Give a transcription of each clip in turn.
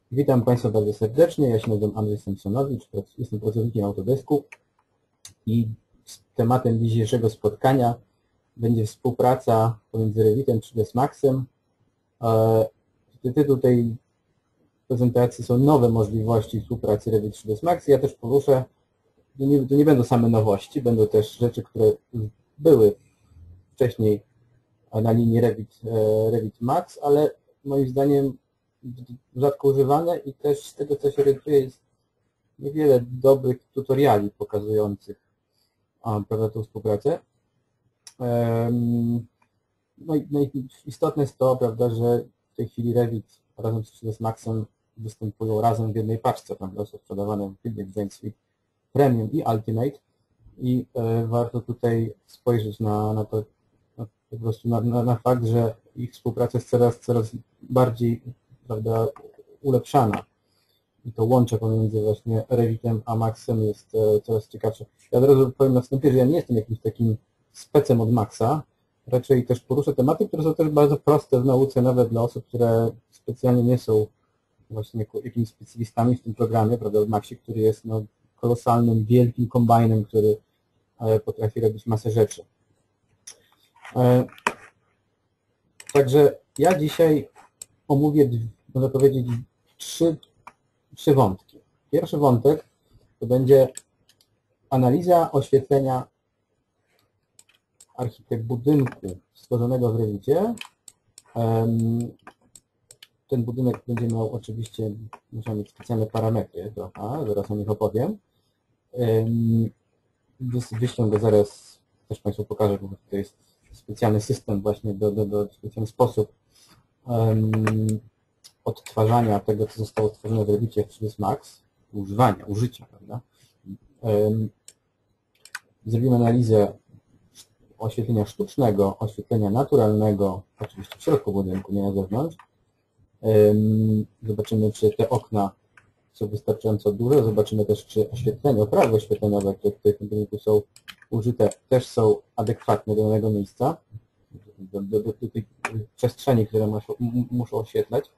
Witam Państwa bardzo serdecznie. Ja się nazywam Andrzej Samsonowicz, jestem pracownikiem Autodesku i tematem dzisiejszego spotkania będzie współpraca pomiędzy Revitem 3ds Maxem. Tytuł tej prezentacji są nowe możliwości współpracy Revit 3ds Max. Ja też poruszę, to nie będą same nowości, będą też rzeczy, które były wcześniej na linii Revit Max, ale moim zdaniem rzadko używane i też z tego, co się orientuję, jest niewiele dobrych tutoriali pokazujących prawda, tą współpracę. No i istotne jest to, prawda, że w tej chwili Revit razem z 3ds Maxem występują razem w jednej paczce, prawda, są sprzedawane w Building Design Suite Premium i Ultimate i warto tutaj spojrzeć na to, po prostu na fakt, że ich współpraca jest coraz bardziej, prawda, ulepszana i to łącze pomiędzy właśnie Revitem a Maxem jest coraz ciekawsze. Ja od razu powiem na wstępie, że ja nie jestem jakimś takim specem od Maxa, raczej też poruszę tematy, które są też bardzo proste w nauce, nawet dla osób, które specjalnie nie są właśnie jakimiś specjalistami w tym programie, prawda, w Maxie, który jest no, kolosalnym, wielkim kombajnem, który potrafi robić masę rzeczy. Także ja dzisiaj omówię, można powiedzieć, trzy wątki. Pierwszy wątek to będzie analiza oświetlenia budynku stworzonego w Revicie. Ten budynek będzie miał oczywiście, muszę mieć specjalne parametry trochę, zaraz o nich opowiem. Wyślę go zaraz, też Państwu pokażę, bo to jest specjalny system właśnie specjalny sposób odtwarzania tego, co zostało stworzone w Revicie w 3ds Max, użycia, prawda? Zrobimy analizę oświetlenia sztucznego, oświetlenia naturalnego, oczywiście w środku budynku, nie na zewnątrz. Zobaczymy, czy te okna są wystarczająco duże, zobaczymy też, czy oświetlenie, oprawy oświetleniowe, które tutaj w tym budynku są użyte, też są adekwatne do danego miejsca, do tej przestrzeni, które muszą oświetlać.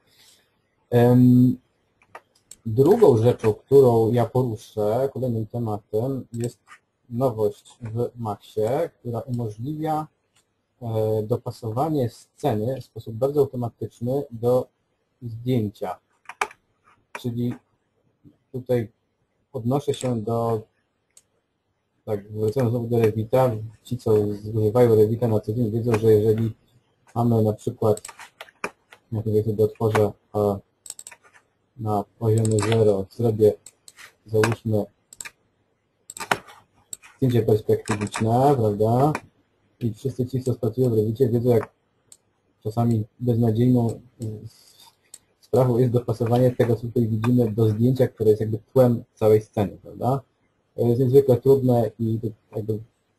Drugą rzeczą, którą ja poruszę, kolejnym tematem, jest nowość w Maxie, która umożliwia dopasowanie sceny w sposób bardzo automatyczny do zdjęcia. Czyli tutaj odnoszę się do, tak wracając znowu do Revita, ci co używają Revita na co dzień wiedzą, że jeżeli mamy na przykład, ja tutaj sobie otworzę na poziomie 0, zrobię, załóżmy, zdjęcie perspektywiczne, prawda? I wszyscy ci, co pracują w Revicie, wiedzą, jak czasami beznadziejną sprawą jest dopasowanie tego, co tutaj widzimy, do zdjęcia, które jest jakby tłem całej sceny, prawda? To jest niezwykle trudne i jakby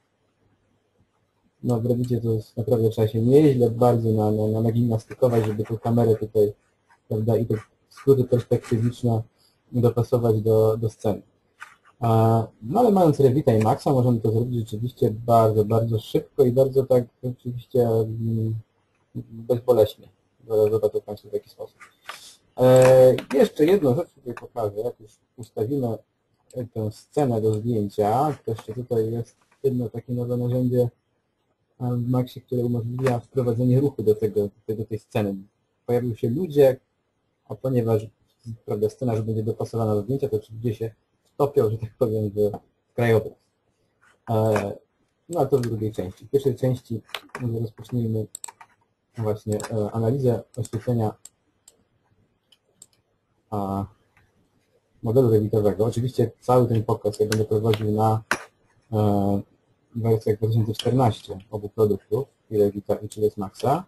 no w Revicie to jest, naprawdę trzeba się nieźle bardzo nagimnastykować, żeby tą kamerę tutaj, prawda, i te skróty perspektywiczne dopasować do sceny. No ale mając Revita i Maxa możemy to zrobić rzeczywiście bardzo, bardzo szybko i bardzo tak oczywiście bezboleśnie. Zobaczą Państwo w taki sposób. Jeszcze jedną rzecz tutaj pokażę, jak już ustawimy tę scenę do zdjęcia, to jeszcze tutaj jest jedno takie nowe narzędzie w Maxie, które umożliwia wprowadzenie ruchu do tej sceny. Pojawią się ludzie, a ponieważ prawda, scena, że będzie dopasowana do zdjęcia, to ci ludzie się wtopią, że tak powiem, w krajobraz. No a to w drugiej części. W pierwszej części rozpocznijmy właśnie analizę oświetlenia modelu revitowego. Oczywiście cały ten pokaz ja będę prowadził na wersjach 2014 obu produktów, i Revita i 3ds Maxa.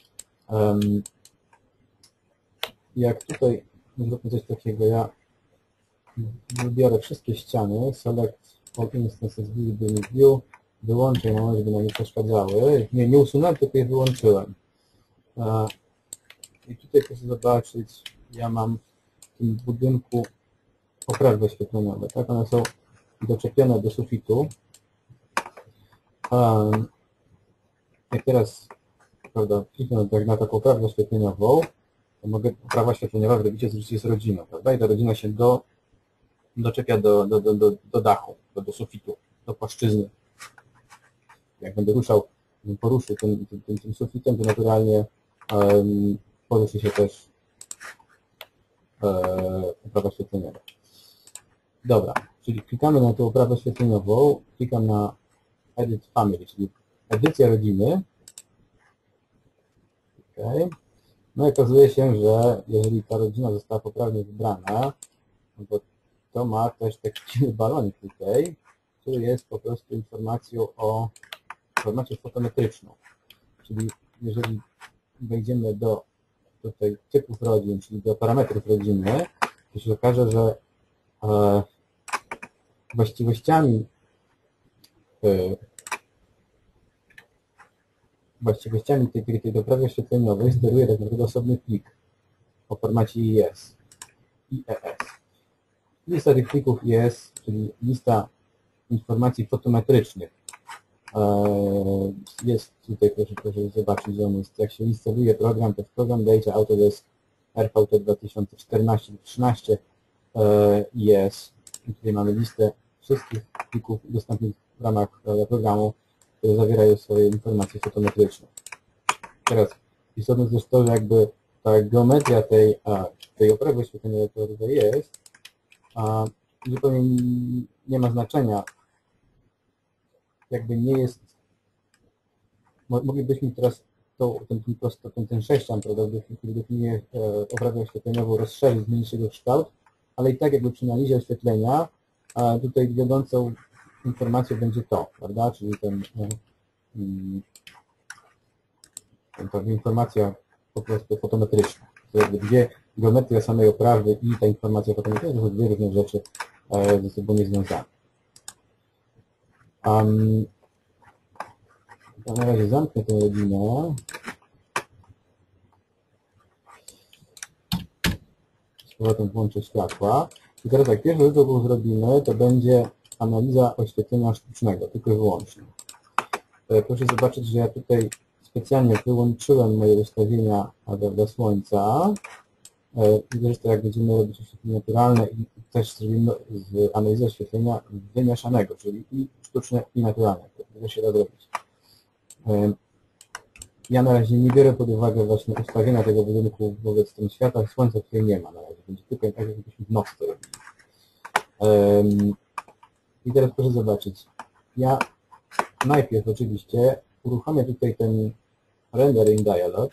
Jak tutaj zróbmy coś takiego, ja wybiorę wszystkie ściany, select all instances visible in view, wyłączę je, żeby nam nie przeszkadzały. Nie usunąłem, tylko je wyłączyłem. I tutaj proszę zobaczyć, ja mam w tym budynku oprawy oświetleniowe, tak? One są doczepione do sufitu. Jak teraz, prawda, kliknę na taką oprawę oświetleniową, to mogę, oprawa świetleniowa w Revicie oczywiście jest rodziną, prawda? I ta rodzina się doczepia do dachu, do sufitu, do płaszczyzny. Jak będę poruszył tym sufitem, to naturalnie poruszy się też oprawa świetleniowa. Dobra, czyli klikamy na tą oprawę świetleniową, klikam na Edit Family, czyli edycja rodziny. Okay. No i okazuje się, że jeżeli ta rodzina została poprawnie wybrana, no to ma też taki balonik tutaj, który jest po prostu informacją o informacją fotometryczną. Czyli jeżeli wejdziemy do tutaj typów rodzin, czyli do parametrów rodziny, to się okaże, że właściwościami tej doprawy oświetleniowej steruje tak naprawdę osobny plik o formacie IES. Lista tych plików IES, czyli lista informacji fotometrycznych. Jest tutaj, proszę zobaczyć, że on jest, jak się instaluje program, to w Program Data Autodesk RVT 2014-13 IES. I tutaj mamy listę wszystkich plików dostępnych w ramach programu, które zawierają swoje informacje fotometryczne. Teraz istotne jest też to, że jakby ta geometria tej oprawy oświetleniowej, która tutaj jest, zupełnie nie ma znaczenia. Jakby nie jest, moglibyśmy teraz ten sześcian, prawda, który definiuje oprawę oświetleniową, rozszerzyć, zmienić jego kształt, ale i tak jakby przy analizie oświetlenia tutaj wiodącą informacją będzie to, prawda, czyli ta informacja po prostu fotometryczna. To jakby dwie geometria samej oprawy i ta informacja fotometryczna to są dwie różne rzeczy ze sobą niezwiązane. Na razie zamknę tę rodzinę. Z powrotem włączę światła. I teraz jak pierwszą rzecz, jaką zrobimy, to będzie analiza oświetlenia sztucznego, tylko i wyłącznie. Proszę zobaczyć, że ja tutaj specjalnie wyłączyłem moje ustawienia dla słońca. I zresztą jak będziemy robić oświetlenie naturalne i też zrobimy z analizy oświetlenia wymieszanego, czyli i sztuczne i naturalne. To się da zrobić. Ja na razie nie biorę pod uwagę właśnie ustawienia tego budynku wobec tym światła. Słońca tutaj nie ma na razie, będzie tylko tak, jakbyśmy w nocy to robili. I teraz proszę zobaczyć. Ja najpierw oczywiście uruchomię tutaj ten rendering dialog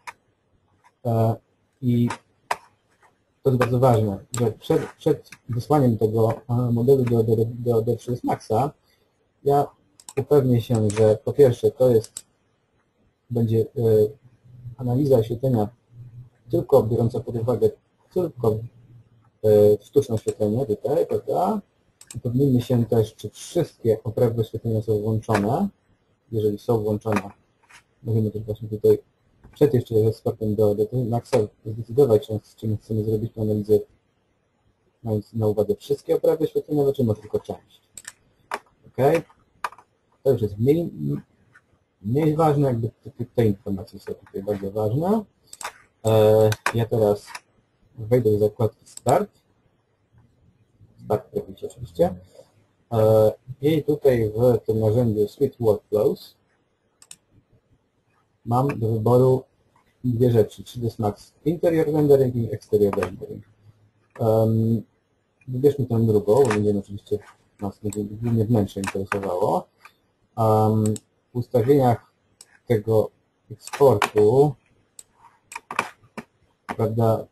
i to jest bardzo ważne, że przed wysłaniem tego modelu do D3S Maxa ja upewnię się, że po pierwsze to będzie analiza oświetlenia tylko biorąca pod uwagę tylko sztuczne oświetlenie tutaj, prawda? Upewnijmy się też, czy wszystkie oprawy oświetlenia są włączone. Jeżeli są włączone, możemy też właśnie tutaj przed jeszcze sklepem do Maxa zdecydować, czy my chcemy zrobić tę analizę, mając na uwadze wszystkie oprawy oświetleniowe, czy może tylko część. OK. To już jest mniej ważne, jakby te informacje są tutaj bardzo ważne. Ja teraz wejdę do zakładki Start robicie oczywiście. I tutaj w tym narzędziu Suite Workflows mam do wyboru dwie rzeczy, 3ds Max Interior Rendering i Exterior Rendering. Wybierzmy tę drugą, bo będziemy oczywiście nas głównie wnętrze interesowało. W ustawieniach tego eksportu, prawda,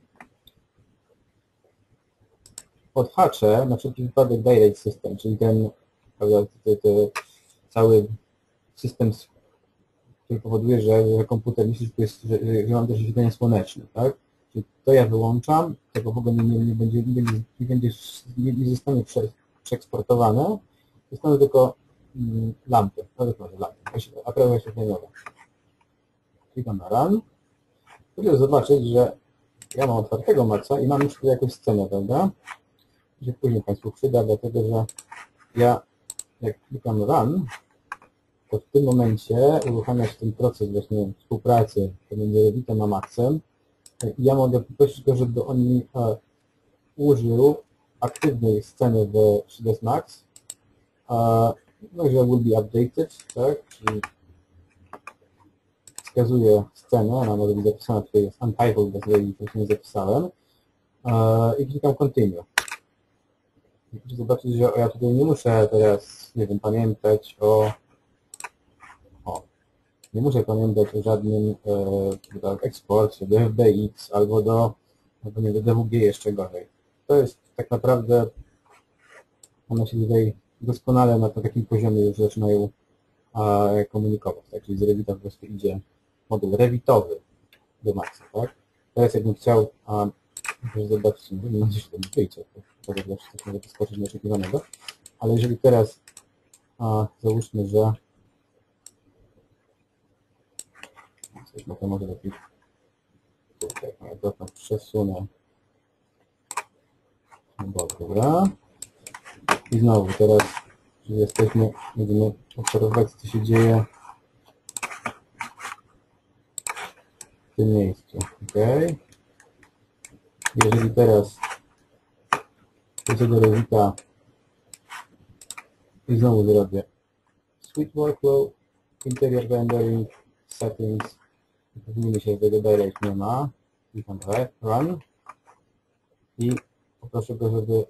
odhaczę na wszelki wypadek Direct System, czyli ten, prawda, cały system, który powoduje, że komputer myśli, że mam też oświetlenie słoneczne, tak? Czyli to ja wyłączam, tego w ogóle nie zostanie przeeksportowane, zostaną tylko lampy, aprawy oświetleniowe. Klikam na Run. Proszę zobaczyć, że ja mam otwartego Maxa i mam już tutaj jakąś scenę, prawda? Że później Państwu przyda, dlatego że ja, jak klikam Run, to w tym momencie uruchamia się ten proces właśnie współpracy pomiędzy Revitem a Maxem Ja mogę poprosić go, żeby on mi użył aktywnej sceny w 3ds Max, no, że will be updated, tak, czyli wskazuje scenę, ona może być zapisana, tutaj jest untitled, bo sobie nie zapisałem, i klikam continue. I proszę zobaczyć, że ja tutaj nie muszę teraz, nie wiem, pamiętać nie muszę pamiętać o żadnym eksporcie do FBX albo do DWG jeszcze gorzej. To jest tak naprawdę, one się tutaj doskonale na takim poziomie już zaczynają komunikować, tak? Czyli z Revita po prostu idzie moduł revitowy do Maxa, tak? Teraz jakbym chciał, proszę zobaczyć, nie mam gdzieś tam wyjdzie, to zawsze coś może wyskoczyć nieoczekiwanego, ale jeżeli teraz załóżmy, że no to może lepiej tutaj, ja to tam przesunę dobra. I znowu teraz, jeżeli jesteśmy, będziemy obserwować, co się dzieje w tym miejscu. Ok. Jeżeli teraz wrócę do Revita i znowu zrobię Switch Workflow, Interior Rendering, Settings, powinny się, że tego Direct nie ma, klikam Run i poproszę go, żeby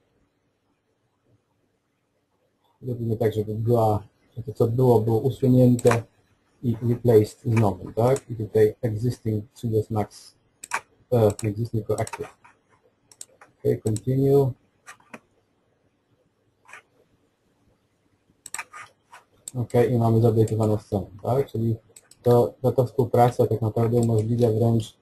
zrobimy tak, żeby to co było usunięte i replaced z nowym, tak? I tutaj existing 3ds Max, existing tylko active. Ok, continue. Ok, i mamy zaupdate'owaną scenę, tak? Czyli ta współpraca tak naprawdę umożliwia wręcz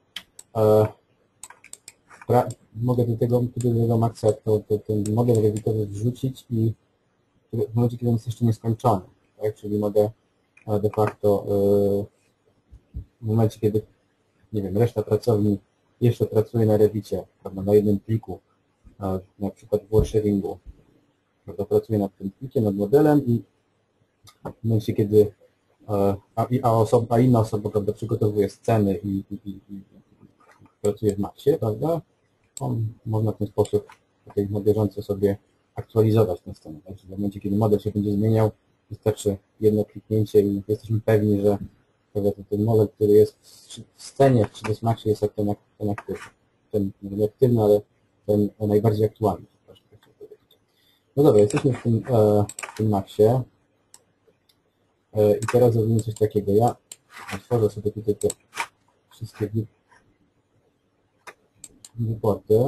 mogę do tego Maxa ten model revitowy wrzucić i w momencie, kiedy on jest jeszcze nieskończony, tak? Czyli mogę de facto w momencie, kiedy, nie wiem, reszta pracowni jeszcze pracuje na Revicie, prawda, na jednym pliku, na przykład w WordSharingu, prawda, pracuje nad tym plikiem, nad modelem i w momencie, kiedy inna osoba, prawda, przygotowuje sceny i pracuje w Maxie, prawda, można w ten sposób tutaj na bieżąco sobie aktualizować tę scenę. Tak? W momencie, kiedy model się będzie zmieniał, wystarczy jedno kliknięcie i jesteśmy pewni, że ten model, który jest w scenie w 3ds Maxie, jest ten aktywny. Ten nie aktywny, ale ten najbardziej aktualny. No dobra, jesteśmy w tym Maxie i teraz zrobimy coś takiego. Ja otworzę sobie tutaj te wszystkie wyporty.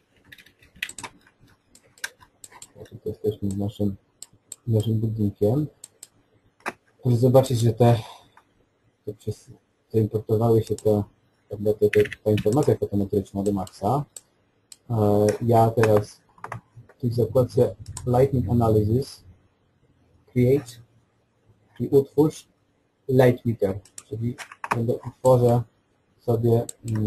Tutaj jesteśmy z naszym budynkiem. Proszę zobaczyć, że zaimportowały się ta informacja fotometryczna do Maxa. Ja teraz w zakładce Lightning Analysis Create i utwórz Light Meter, czyli utworzę sobie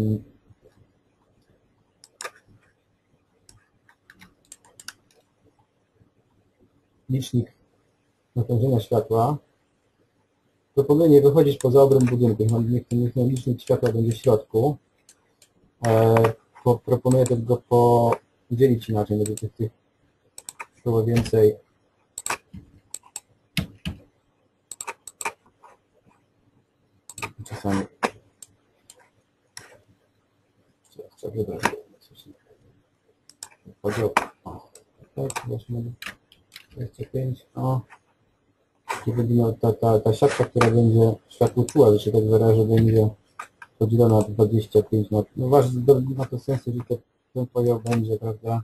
licznik natężenia światła. Proponuję nie wychodzić poza obręb budynku, niech ten licznik światła będzie w środku. Proponuję tego podzielić inaczej, będzie tych było więcej. Czasami trzeba wybrać podział. Tak, właśnie 25. I będzie miał ta siatka, która będzie światło czuła, że się tak wyrażę, będzie podzielona na 25. No ma to sens, jeżeli ten podział będzie, prawda,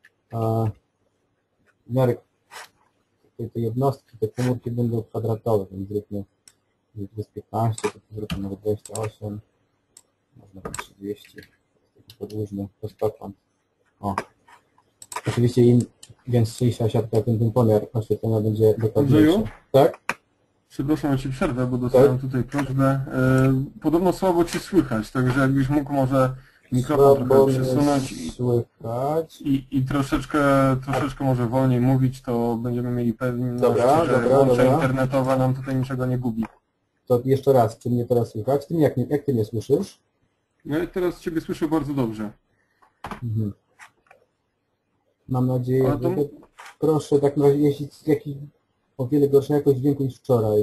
w miarę tej jednostki, te komórki będą kwadratowe, więc zróbmy, że to jest 15, to zróbmy może 28, można 30, taki podłużny prostokąt. Oczywiście im gęstsza siatka, tym pomiar oświetlenia będzie dokładniejszy. Tak? Przepraszam, ja Ci przerwę, bo dostałem tutaj prośbę. Podobno słabo Cię słychać, także jakbyś mógł może mikrofon trochę przesunąć i troszeczkę może wolniej mówić, to będziemy mieli pewność, że łącze internetowe nam tutaj niczego nie gubi. To jeszcze raz, czy mnie teraz słychać? Jak Ty mnie słyszysz? No i teraz Ciebie słyszę bardzo dobrze. Mhm. Mam nadzieję, Ale to... że proszę tak na razie jeździć z jakiś o wiele gorsza jakość dźwięku niż wczoraj.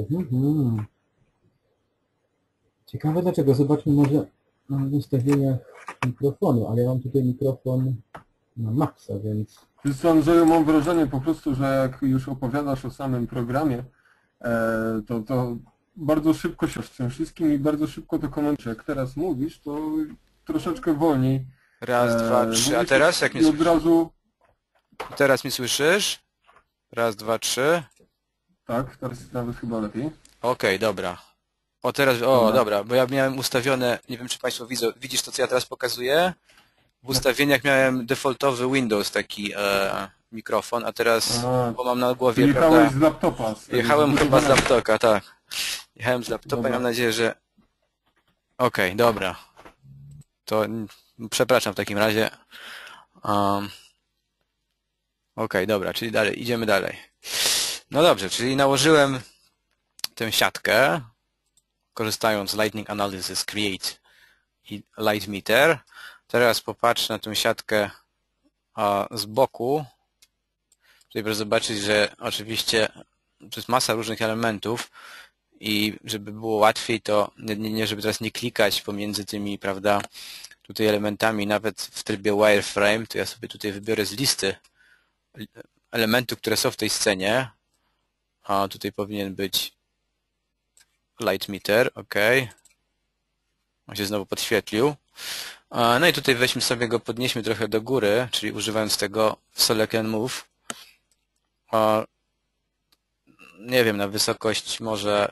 Ciekawe dlaczego. Zobaczmy może na ustawieniach mikrofonu, ale ja mam tutaj mikrofon na maksa, więc... Wiesz co, Andrzeju, mam wrażenie po prostu, że jak już opowiadasz o samym programie, to bardzo szybko się z tym wszystkim i bardzo szybko to komentujesz. Jak teraz mówisz, to troszeczkę wolniej. Raz, dwa, trzy. A Mówisz teraz jak mnie i od słyszysz? razu... Teraz mnie słyszysz? Raz, dwa, trzy. Tak, teraz jest nawet chyba lepiej. Okej, dobra. O teraz, dobra, bo ja miałem ustawione, nie wiem czy Państwo widzą, widzisz to co ja teraz pokazuję? W ustawieniach miałem defaultowy Windows taki mikrofon, a teraz, bo mam na głowie, Ty prawda? jechałeś z laptopa. Jechałem chyba z laptopa, tak. Jechałem z laptopa Dobra. i mam nadzieję, że... Okej, dobra. To przepraszam w takim razie. Okej, dobra, czyli dalej, idziemy dalej. No dobrze, czyli nałożyłem tę siatkę, korzystając z Lightning Analysis Create i Light Meter. Teraz popatrz na tę siatkę z boku. Tutaj proszę zobaczyć, że oczywiście to jest masa różnych elementów i żeby było łatwiej, to nie żeby teraz nie klikać pomiędzy tymi, prawda, tutaj elementami, nawet w trybie wireframe, to ja sobie tutaj wybiorę z listy elementów, które są w tej scenie. A tutaj powinien być light meter, ok. On się znowu podświetlił. No i tutaj weźmy sobie go, podnieśmy trochę do góry, czyli używając tego select and move. Nie wiem, na wysokość może...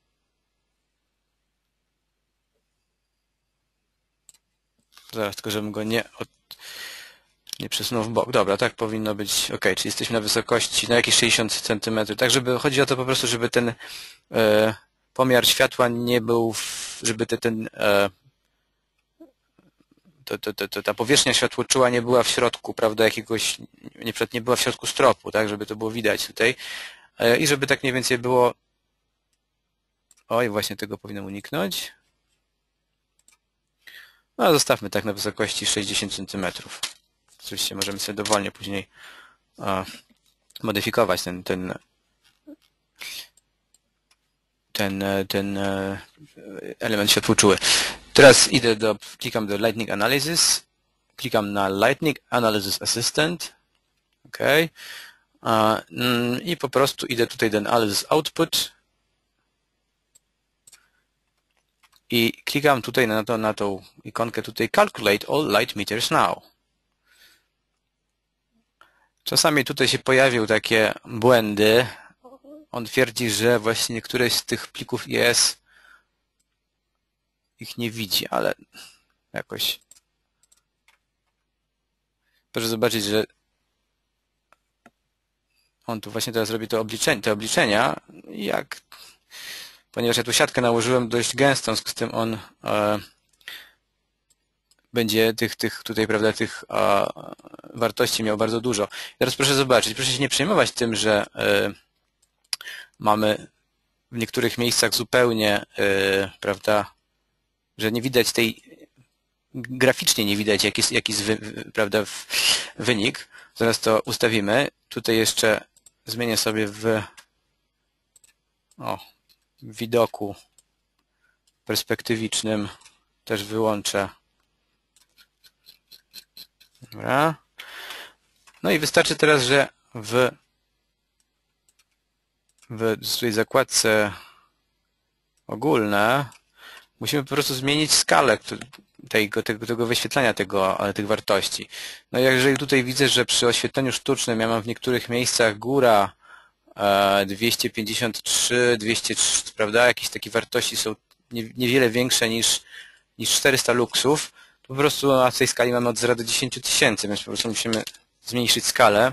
Zaraz, tylko żebym go nie przesunął w bok. Dobra, tak powinno być. Ok, czyli jesteśmy na wysokości na jakieś 60 cm. Tak, żeby chodzi o to po prostu, żeby ten pomiar światła nie był, żeby ta powierzchnia światłoczuła nie była w środku, prawda, jakiegoś, nie była w środku stropu, tak, żeby to było widać tutaj. I żeby tak mniej więcej było... Oj, właśnie tego powinienem uniknąć. No, zostawmy tak na wysokości 60 cm. Oczywiście możemy sobie dowolnie później modyfikować ten element światłoczuły. Teraz klikam do Lightning Analysis, klikam na Lightning Analysis Assistant, ok, i po prostu idę tutaj do Analysis Output i klikam tutaj na tą ikonkę tutaj Calculate all light meters now. Czasami tutaj się pojawią takie błędy. On twierdzi, że właśnie któreś z tych plików IS ich nie widzi, ale jakoś... Proszę zobaczyć, że on tu właśnie teraz robi te obliczenia, ponieważ ja tu siatkę nałożyłem dość gęstą, z tym on będzie tutaj, prawda, tych wartości miał bardzo dużo. Teraz proszę zobaczyć, proszę się nie przejmować tym, że mamy w niektórych miejscach zupełnie, prawda, że nie widać graficznie nie widać jaki jest prawda, wynik. Zaraz to ustawimy. Tutaj jeszcze zmienię sobie w widoku perspektywicznym, też wyłączę. Dobra. No i wystarczy teraz, że w tej zakładce ogólne musimy po prostu zmienić skalę tego wyświetlania tych wartości. No i jeżeli tutaj widzę, że przy oświetleniu sztucznym ja mam w niektórych miejscach góra 253, 203, prawda, jakieś takie wartości są niewiele większe niż 400 luksów, to po prostu na tej skali mamy od 0 do 10 tysięcy, więc po prostu musimy zmniejszyć skalę.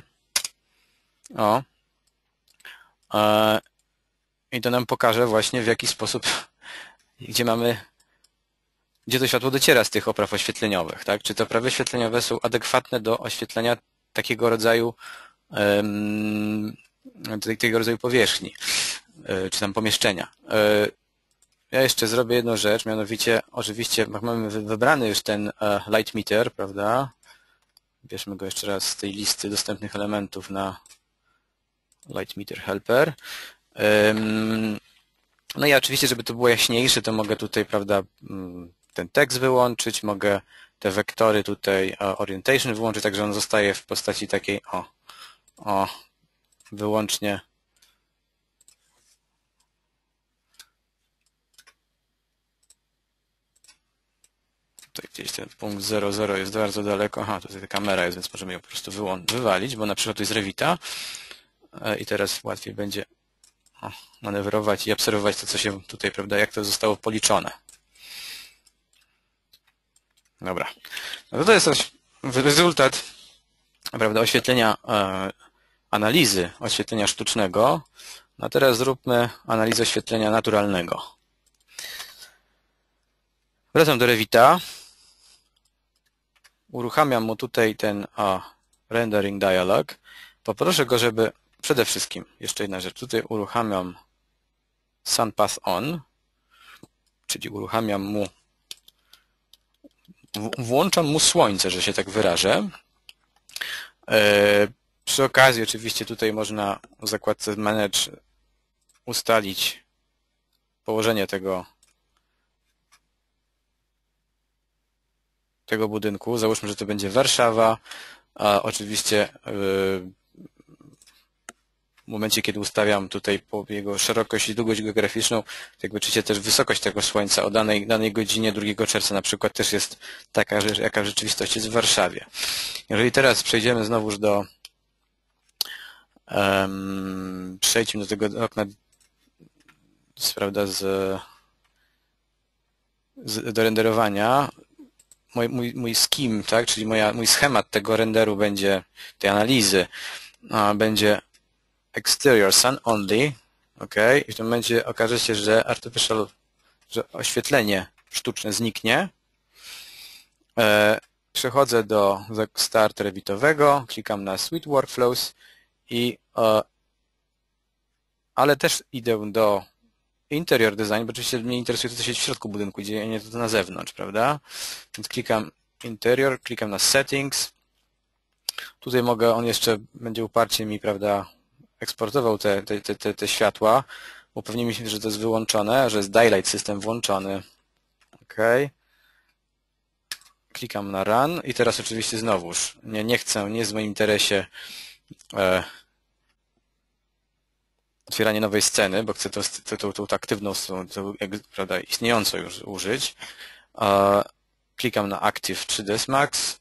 I to nam pokaże właśnie w jaki sposób, gdzie to światło dociera z tych opraw oświetleniowych, tak? Czy te oprawy oświetleniowe są adekwatne do oświetlenia takiego rodzaju powierzchni, czy tam pomieszczenia. Ja jeszcze zrobię jedną rzecz, mianowicie oczywiście jak mamy wybrany już ten light meter, prawda? Bierzmy go jeszcze raz z tej listy dostępnych elementów na light meter helper. No i oczywiście, żeby to było jaśniejsze, to mogę tutaj, prawda, ten tekst wyłączyć, mogę te wektory tutaj orientation wyłączyć, także on zostaje w postaci takiej wyłącznie tutaj gdzieś ten punkt 00 jest bardzo daleko. Aha, tutaj ta kamera jest, więc możemy ją po prostu wywalić, bo na przykład to jest Revita i teraz łatwiej będzie manewrować i obserwować to, co się tutaj, prawda, jak to zostało policzone. Dobra. No to jest rezultat, prawda, oświetlenia, analizy oświetlenia sztucznego. No a teraz zróbmy analizę oświetlenia naturalnego. Wracam do Revita. Uruchamiam mu tutaj ten rendering dialog. Poproszę go, żeby przede wszystkim, jeszcze jedna rzecz, tutaj uruchamiam sun path on, czyli uruchamiam mu, włączam mu słońce, że się tak wyrażę. Przy okazji oczywiście tutaj można w zakładce Manage ustalić położenie tego budynku. Załóżmy, że to będzie Warszawa, a oczywiście w momencie, kiedy ustawiam tutaj po jego szerokość i długość geograficzną, jakby czycie też wysokość tego słońca o danej godzinie 2 czerwca na przykład też jest taka, jaka w rzeczywistości jest w Warszawie. Jeżeli teraz przejdziemy znowuż przejdźmy do tego okna, prawda, do renderowania, mój scheme, tak, czyli mój schemat tego renderu będzie, tej analizy, będzie exterior sun only, ok, i w tym momencie okaże się, że że oświetlenie sztuczne zniknie. Przechodzę do start revitowego, klikam na Suite Workflows ale też idę do Interior Design, bo oczywiście mnie interesuje to, co się w środku budynku dzieje, a nie to na zewnątrz, prawda? Więc klikam Interior, klikam na Settings. Tutaj on jeszcze będzie uparcie mi, prawda, eksportował te światła. Upewnij mi się, że to jest wyłączone, że jest Daylight System włączony. OK. Klikam na Run i teraz oczywiście znowuż nie jest w moim interesie otwieranie nowej sceny, bo chcę tą aktywną, prawda, istniejącą już użyć. Klikam na Active 3ds Max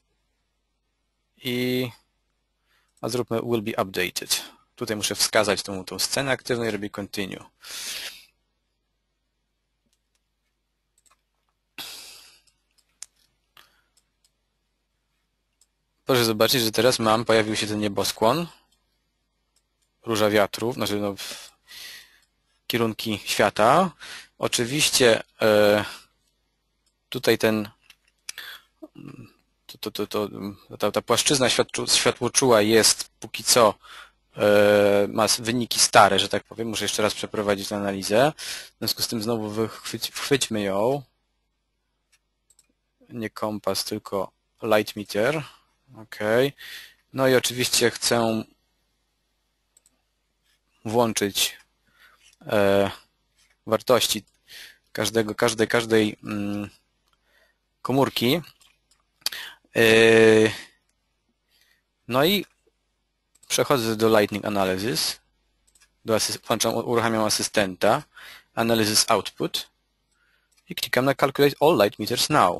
a zróbmy will be updated. Tutaj muszę wskazać tą scenę aktywną i robię continue. Proszę zobaczyć, że teraz pojawił się ten nieboskłon, róża wiatrów, znaczy kierunki świata. Oczywiście tutaj ta płaszczyzna światłoczuła jest póki co, ma wyniki stare, że tak powiem. Muszę jeszcze raz przeprowadzić analizę. W związku z tym znowu chwyćmy ją. Nie kompas, tylko light meter. OK. No i oczywiście chcę włączyć wartości każdej komórki. No i przechodzę do Lightning Analysis, uruchamiam asystenta, Analysis Output i klikam na Calculate All Light Meters Now.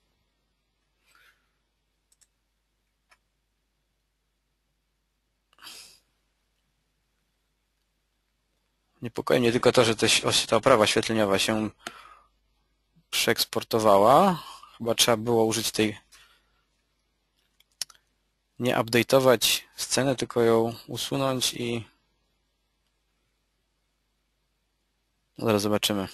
Niepokoi mnie tylko to, że ta oprawa świetleniowa się przeeksportowała. Chyba trzeba było użyć nie update'ować scenę, tylko ją usunąć i zaraz zobaczymy.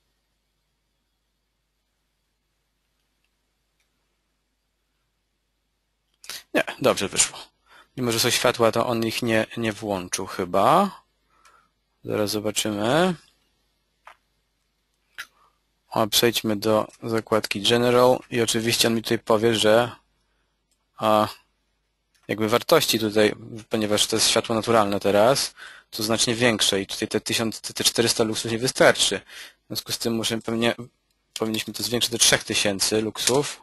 Nie, dobrze wyszło. Mimo że są światła, to on ich nie włączył chyba. Zaraz zobaczymy. Przejdźmy do zakładki General i oczywiście on mi tutaj powie, że jakby wartości tutaj, ponieważ to jest światło naturalne teraz, to znacznie większe i tutaj te 400 luksów nie wystarczy. W związku z tym powinniśmy to zwiększyć do 3000 luksów.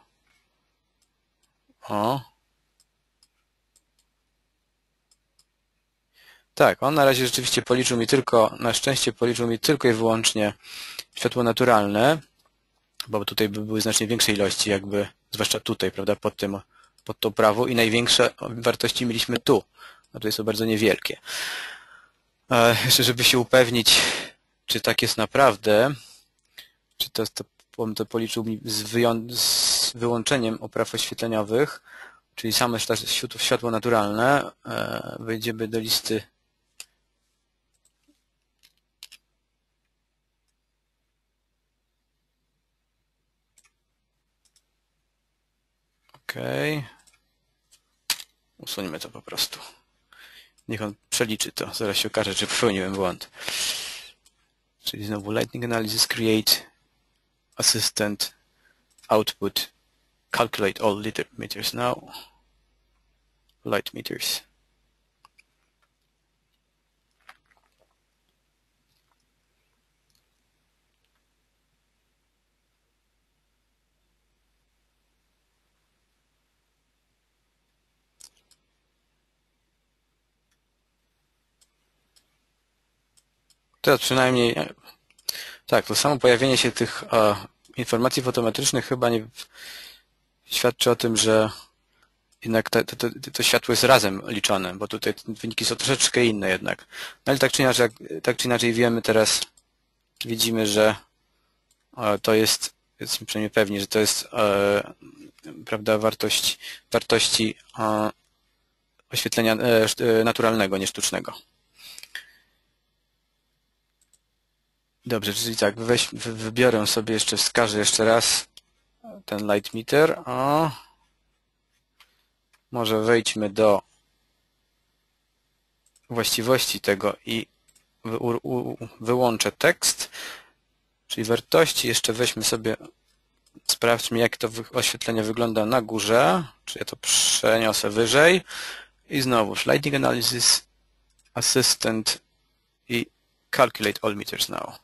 Tak, on na razie rzeczywiście policzył mi tylko, na szczęście policzył mi tylko i wyłącznie światło naturalne, bo tutaj by były znacznie większe ilości, jakby, zwłaszcza tutaj, prawda, pod tą prawą i największe wartości mieliśmy tu, a tutaj są bardzo niewielkie. Jeszcze żeby się upewnić, czy tak jest naprawdę, czy to policzył mi z wyłączeniem opraw oświetleniowych, czyli same światło naturalne, wejdziemy do listy Usuńmy to po prostu. Niech on przeliczy to. Zaraz się okaże, czy popełniłem błąd. Czyli znowu Lightning Analysis, Create, Assistant, Output, Calculate all light meters now. Light meters. Teraz przynajmniej, tak, to samo pojawienie się tych informacji fotometrycznych chyba nie świadczy o tym, że jednak to światło jest razem liczone, bo tutaj wyniki są troszeczkę inne jednak. No ale tak czy inaczej wiemy teraz, widzimy, że to jest, jesteśmy przynajmniej pewni, że to jest prawda, wartości oświetlenia naturalnego, nie sztucznego. Dobrze, czyli tak, wybiorę sobie jeszcze, wskażę jeszcze raz ten light meter. Może wejdźmy do właściwości tego i wyłączę tekst, czyli wartości. Jeszcze weźmy sobie, sprawdźmy, jak to oświetlenie wygląda na górze, czy ja to przeniosę wyżej i znowu Lightning Analysis, Assistant i Calculate all meters now.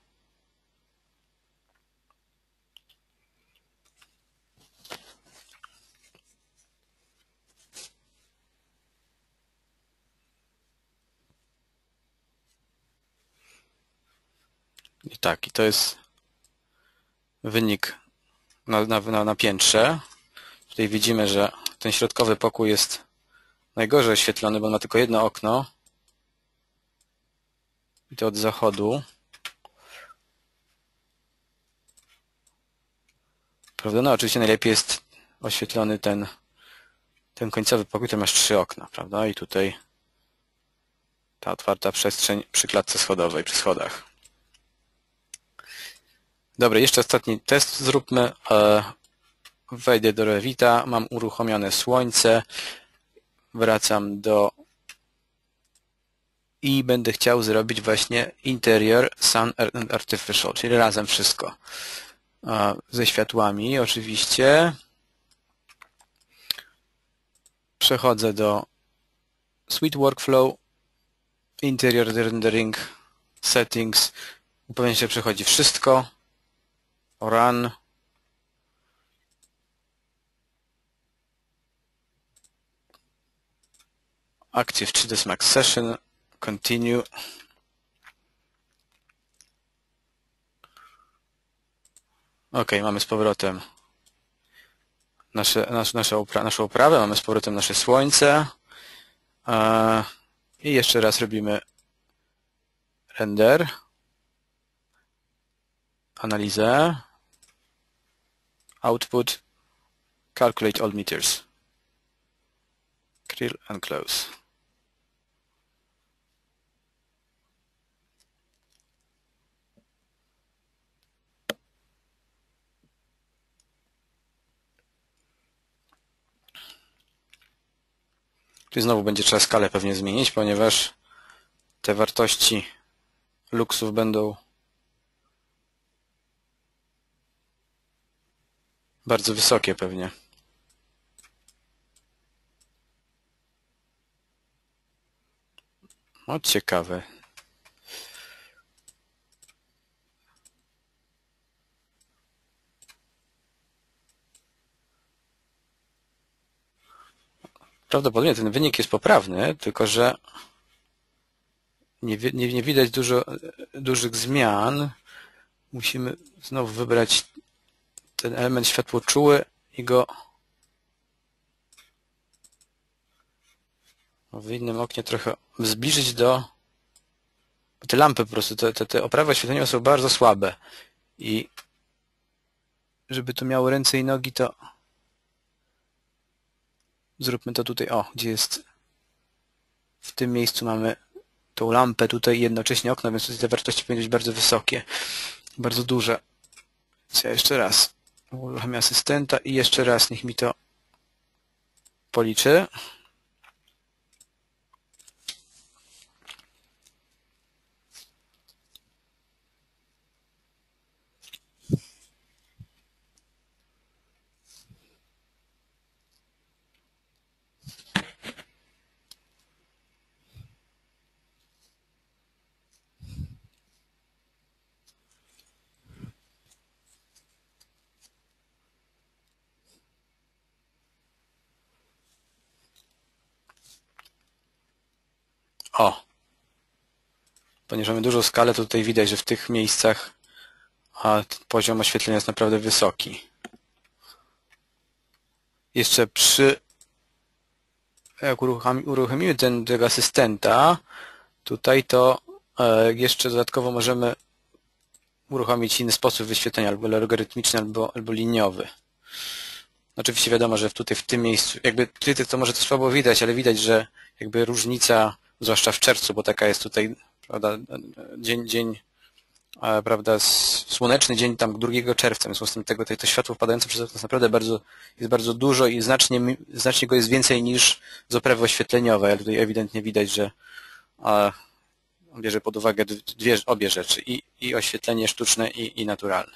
I tak, i to jest wynik na piętrze. Tutaj widzimy, że ten środkowy pokój jest najgorzej oświetlony, bo on ma tylko jedno okno. I to od zachodu. Prawda? No oczywiście najlepiej jest oświetlony ten końcowy pokój, który masz 3 okna, prawda? I tutaj ta otwarta przestrzeń przy klatce schodowej, przy schodach. Dobra, jeszcze ostatni test zróbmy. Wejdę do Revita, mam uruchomione słońce, wracam i będę chciał zrobić właśnie Interior, Sun and Artificial, czyli razem wszystko. Ze światłami oczywiście. Przechodzę do Suite Workflow, Interior Rendering, Settings, upewniam się, że przechodzi wszystko. Run. Active 3ds Max Session. Continue. OK, mamy z powrotem naszą oprawę, mamy z powrotem nasze słońce. I jeszcze raz robimy render. Analizę. Output. Calculate all meters. Krill and close. Tu znowu będzie trzeba skalę pewnie zmienić, ponieważ te wartości luksów będą bardzo wysokie pewnie. O, ciekawe. Prawdopodobnie ten wynik jest poprawny, tylko że nie widać dużych zmian. Musimy znowu wybrać ten element światłoczuły i go w innym oknie trochę zbliżyć do... Te lampy po prostu, te oprawy oświetleniowe są bardzo słabe i żeby to miało ręce i nogi, to zróbmy to tutaj, o, gdzie jest, w tym miejscu mamy tą lampę tutaj i jednocześnie okno, więc tutaj te wartości powinny być bardzo wysokie, bardzo duże. Więc ja jeszcze raz uruchamiam asystenta i jeszcze raz niech mi to policzy. O! Ponieważ mamy dużą skalę, to tutaj widać, że w tych miejscach poziom oświetlenia jest naprawdę wysoki. Jeszcze jak uruchomimy tego asystenta, tutaj to jeszcze dodatkowo możemy uruchomić inny sposób wyświetlenia, albo logarytmiczny, albo liniowy. Oczywiście wiadomo, że tutaj w tym miejscu, jakby tutaj to może to słabo widać, ale widać, że jakby różnica, zwłaszcza w czerwcu, bo taka jest tutaj, prawda, dzień, prawda, słoneczny dzień tam 2 czerwca, w związku z tym to światło wpadające przez okno jest naprawdę jest bardzo dużo i znacznie go jest więcej niż z oprawy oświetleniowej, ale tutaj ewidentnie widać, że bierze pod uwagę obie rzeczy, i oświetlenie sztuczne, i naturalne.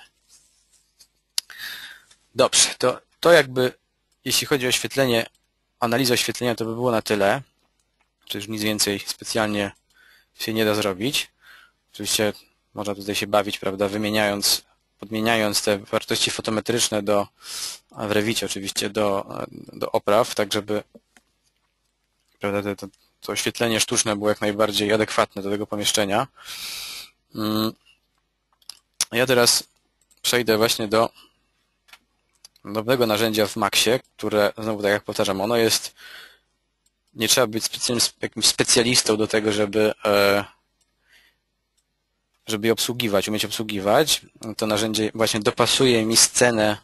Dobrze, to jakby, jeśli chodzi o oświetlenie, analizę oświetlenia, to by było na tyle. Czy już nic więcej specjalnie się nie da zrobić. Oczywiście można tutaj się bawić, prawda, podmieniając te wartości fotometryczne w Revicie oczywiście do opraw, tak żeby, prawda, to oświetlenie sztuczne było jak najbardziej adekwatne do tego pomieszczenia. Ja teraz przejdę właśnie do nowego narzędzia w Maxie, które, znowu tak jak powtarzam, ono jest, nie trzeba być jakimś specjalistą do tego, żeby je obsługiwać, umieć obsługiwać. To narzędzie właśnie dopasuje mi scenę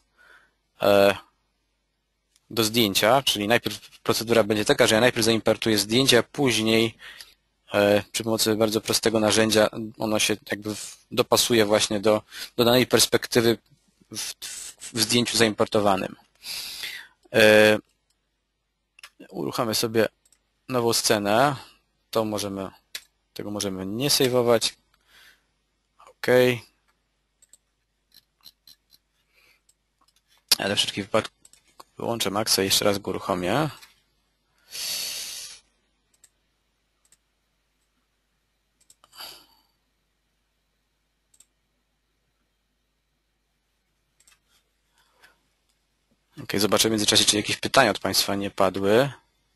do zdjęcia, czyli najpierw procedura będzie taka, że ja najpierw zaimportuję zdjęcie, a później przy pomocy bardzo prostego narzędzia ono się jakby dopasuje właśnie do danej perspektywy w zdjęciu zaimportowanym. Uruchamiamy sobie nową scenę. Tego możemy nie sejwować. OK. Ale w wszelkim wypadku wyłączę Maxa i jeszcze raz go uruchomię. OK, zobaczę w międzyczasie, czy jakieś pytania od Państwa nie padły.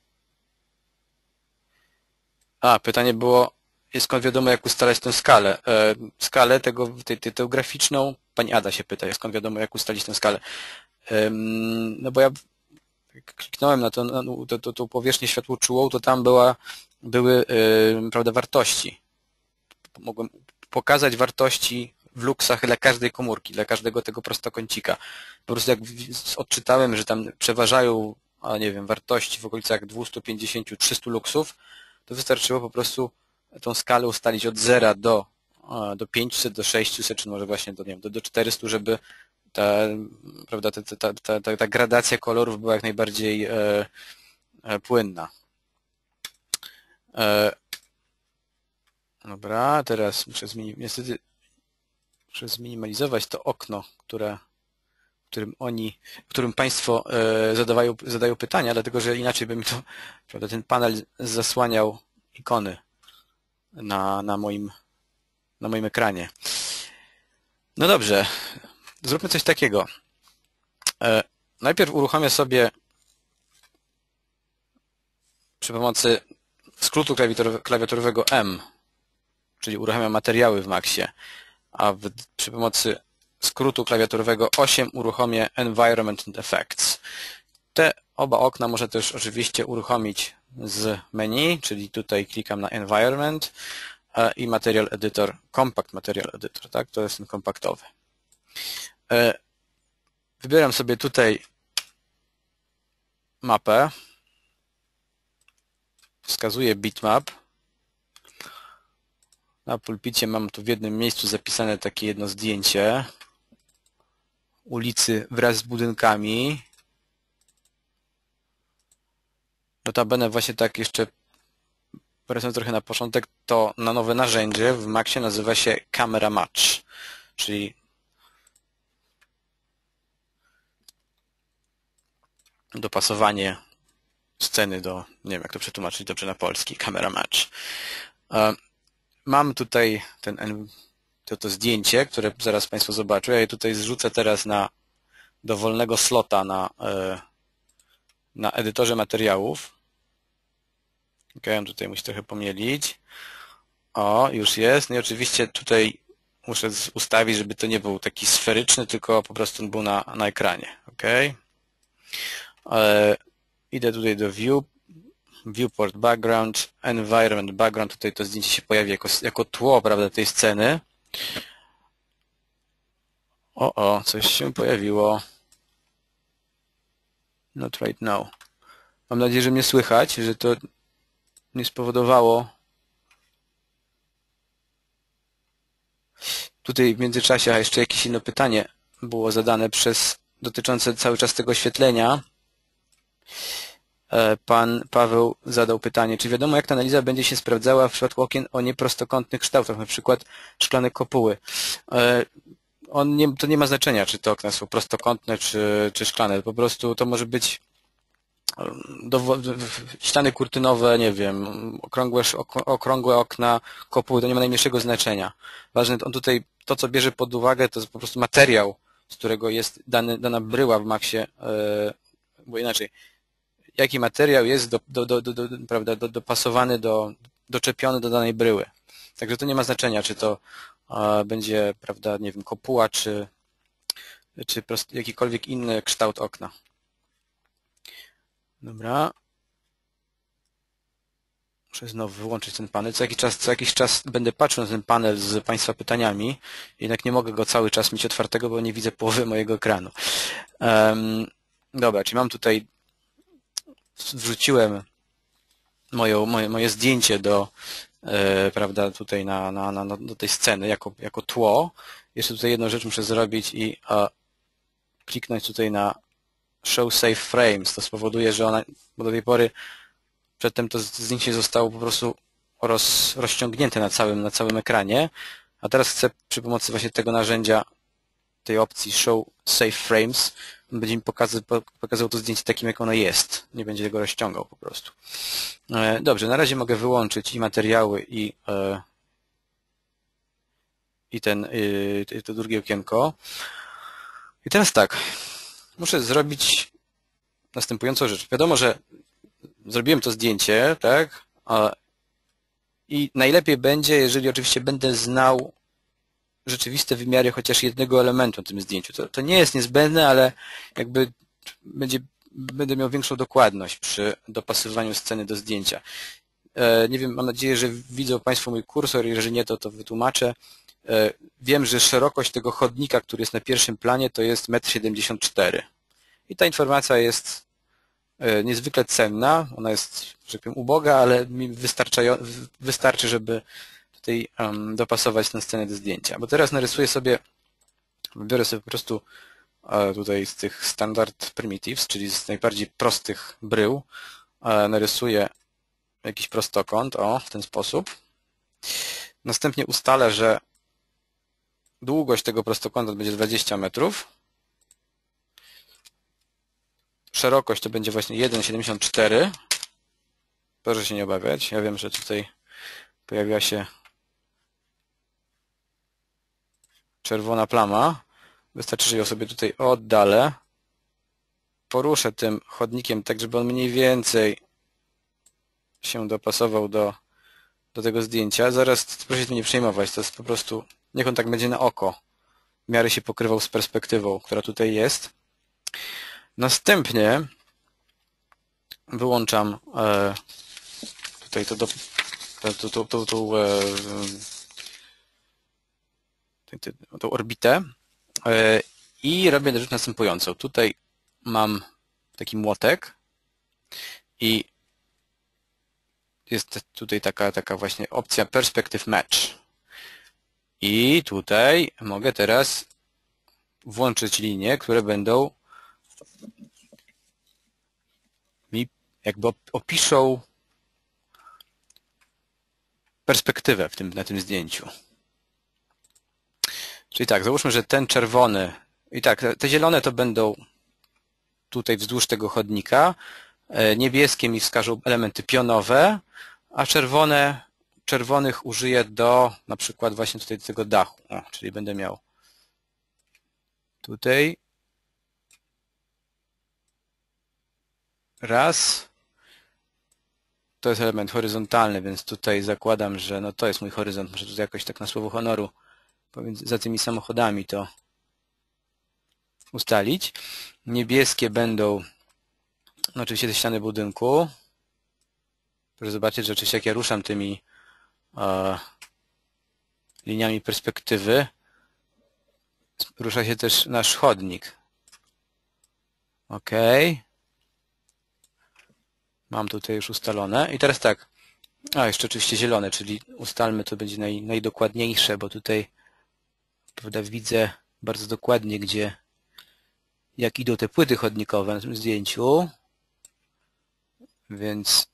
Pytanie było, skąd wiadomo, jak ustalać tę skalę. Skalę tę graficzną, pani Ada się pyta, skąd wiadomo, jak ustalić tę skalę. No bo ja kliknąłem na tą powierzchnię światłoczułą, to tam były prawda, wartości. Mogłem pokazać wartości w luksach dla każdej komórki, dla każdego tego prostokącika. Po prostu jak odczytałem, że tam przeważają, nie wiem, wartości w okolicach 250-300 luksów, to wystarczyło po prostu tą skalę ustalić od 0 do 500, do 600, czy może właśnie nie wiem, do 400, żeby prawda, ta gradacja kolorów była jak najbardziej płynna. Dobra, teraz niestety muszę zminimalizować to okno, w którym Państwo zadają pytania, dlatego że inaczej by mi to, prawda, ten panel zasłaniał ikony na moim ekranie. No dobrze, zróbmy coś takiego. Najpierw uruchomię sobie przy pomocy skrótu klawiaturowego M, czyli uruchamiam materiały w Maxie, a przy pomocy skrótu klawiaturowego 8 uruchomię Environment and Effects. Te oba okna można też oczywiście uruchomić z menu, czyli tutaj klikam na Environment i Material Editor, Compact Material Editor, tak? To jest ten kompaktowy. Wybieram sobie tutaj mapę, wskazuję bitmap. Na pulpicie mam tu w jednym miejscu zapisane takie jedno zdjęcie ulicy wraz z budynkami. Notabene właśnie tak jeszcze wracając trochę na początek, to na nowe narzędzie w Maxie nazywa się Camera Match, czyli dopasowanie sceny do, nie wiem jak to przetłumaczyć dobrze na polski, Camera Match. Mam tutaj to zdjęcie, które zaraz Państwo zobaczą. Ja je tutaj zrzucę teraz na dowolnego slota na edytorze materiałów. Ok, on tutaj musi trochę pomielić. O, już jest. No i oczywiście tutaj muszę ustawić, żeby to nie był taki sferyczny, tylko po prostu on był na ekranie. Ok. Idę tutaj do View, Viewport Background, Environment Background. Tutaj to zdjęcie się pojawi jako tło, prawda, tej sceny. O, coś się pojawiło. Not right now. Mam nadzieję, że mnie słychać, że to nie spowodowało. Tutaj w międzyczasie jeszcze jakieś inne pytanie było zadane dotyczące cały czas tego oświetlenia. Pan Paweł zadał pytanie, czy wiadomo jak ta analiza będzie się sprawdzała w przypadku okien o nieprostokątnych kształtach, na przykład szklane kopuły. To nie ma znaczenia, czy te okna są prostokątne, czy szklane. Po prostu to może być ściany kurtynowe, nie wiem, okrągłe okna, kopuły, to nie ma najmniejszego znaczenia. Ważne, on tutaj to, co bierze pod uwagę, to jest po prostu materiał, z którego jest dana bryła w Maxie, bo inaczej, jaki materiał jest dopasowany, doczepiony do danej bryły. Także to nie ma znaczenia, czy to będzie, prawda, nie wiem, kopuła, czy jakikolwiek inny kształt okna. Dobra. Muszę znowu wyłączyć ten panel. Co jakiś czas będę patrzył na ten panel z Państwa pytaniami, jednak nie mogę go cały czas mieć otwartego, bo nie widzę połowy mojego ekranu. Dobra, czyli mam tutaj, wrzuciłem moje zdjęcie prawda, tutaj do tej sceny jako tło. Jeszcze tutaj jedną rzecz muszę zrobić i kliknąć tutaj na Show Save Frames. To spowoduje, że bo do tej pory przedtem to zdjęcie zostało po prostu rozciągnięte na całym ekranie, a teraz chcę przy pomocy właśnie tego narzędzia, tej opcji Show Save Frames, on będzie mi pokazał to zdjęcie takim, jak ono jest. Nie będzie go rozciągał po prostu. Dobrze, na razie mogę wyłączyć i materiały, i to drugie okienko. I teraz tak, muszę zrobić następującą rzecz. Wiadomo, że zrobiłem to zdjęcie, tak? I najlepiej będzie, jeżeli oczywiście będę znał rzeczywiste wymiary chociaż jednego elementu na tym zdjęciu. To nie jest niezbędne, ale jakby będę miał większą dokładność przy dopasowywaniu sceny do zdjęcia. Nie wiem, mam nadzieję, że widzą Państwo mój kursor, jeżeli nie, to wytłumaczę. Wiem, że szerokość tego chodnika, który jest na pierwszym planie, to jest 1,74 m. I ta informacja jest niezwykle cenna, ona jest, że powiem, uboga, ale mi wystarczy, żeby tutaj dopasować tę scenę do zdjęcia. Bo teraz wybiorę sobie po prostu tutaj z tych standard primitives, czyli z najbardziej prostych brył, narysuję jakiś prostokąt, w ten sposób. Następnie ustalę, że długość tego prostokąta będzie 20 metrów. szerokość to będzie właśnie 1,74. Proszę się nie obawiać. Ja wiem, że tutaj pojawiła się czerwona plama. Wystarczy, że ją sobie tutaj oddalę. Poruszę tym chodnikiem tak, żeby on mniej więcej się dopasował do tego zdjęcia. Zaraz proszę się nie przejmować. To jest po prostu, niech on tak będzie na oko. W miarę się pokrywał z perspektywą, która tutaj jest. Następnie wyłączam tutaj tą orbitę i robię rzecz następującą. Tutaj mam taki młotek i jest tutaj taka właśnie opcja Perspective Match. I tutaj mogę teraz włączyć linie, które będą mi jakby opiszą perspektywę na tym zdjęciu. Czyli tak, załóżmy, że ten czerwony i tak, te zielone to będą tutaj wzdłuż tego chodnika, niebieskie mi wskażą elementy pionowe, a czerwonych użyję do na przykład właśnie tutaj do tego dachu. O, czyli będę miał tutaj raz. To jest element horyzontalny, więc tutaj zakładam, że no to jest mój horyzont. Muszę tutaj jakoś tak na słowo honoru za tymi samochodami to ustalić. Niebieskie będą no oczywiście te ściany budynku. Proszę zobaczyć, że oczywiście jak ja ruszam tymi liniami perspektywy, rusza się też nasz chodnik. OK. Mam tutaj już ustalone. I teraz tak. Jeszcze oczywiście zielone, czyli ustalmy, to będzie najdokładniejsze, bo tutaj prawda, widzę bardzo dokładnie, jak idą te płyty chodnikowe na tym zdjęciu. Więc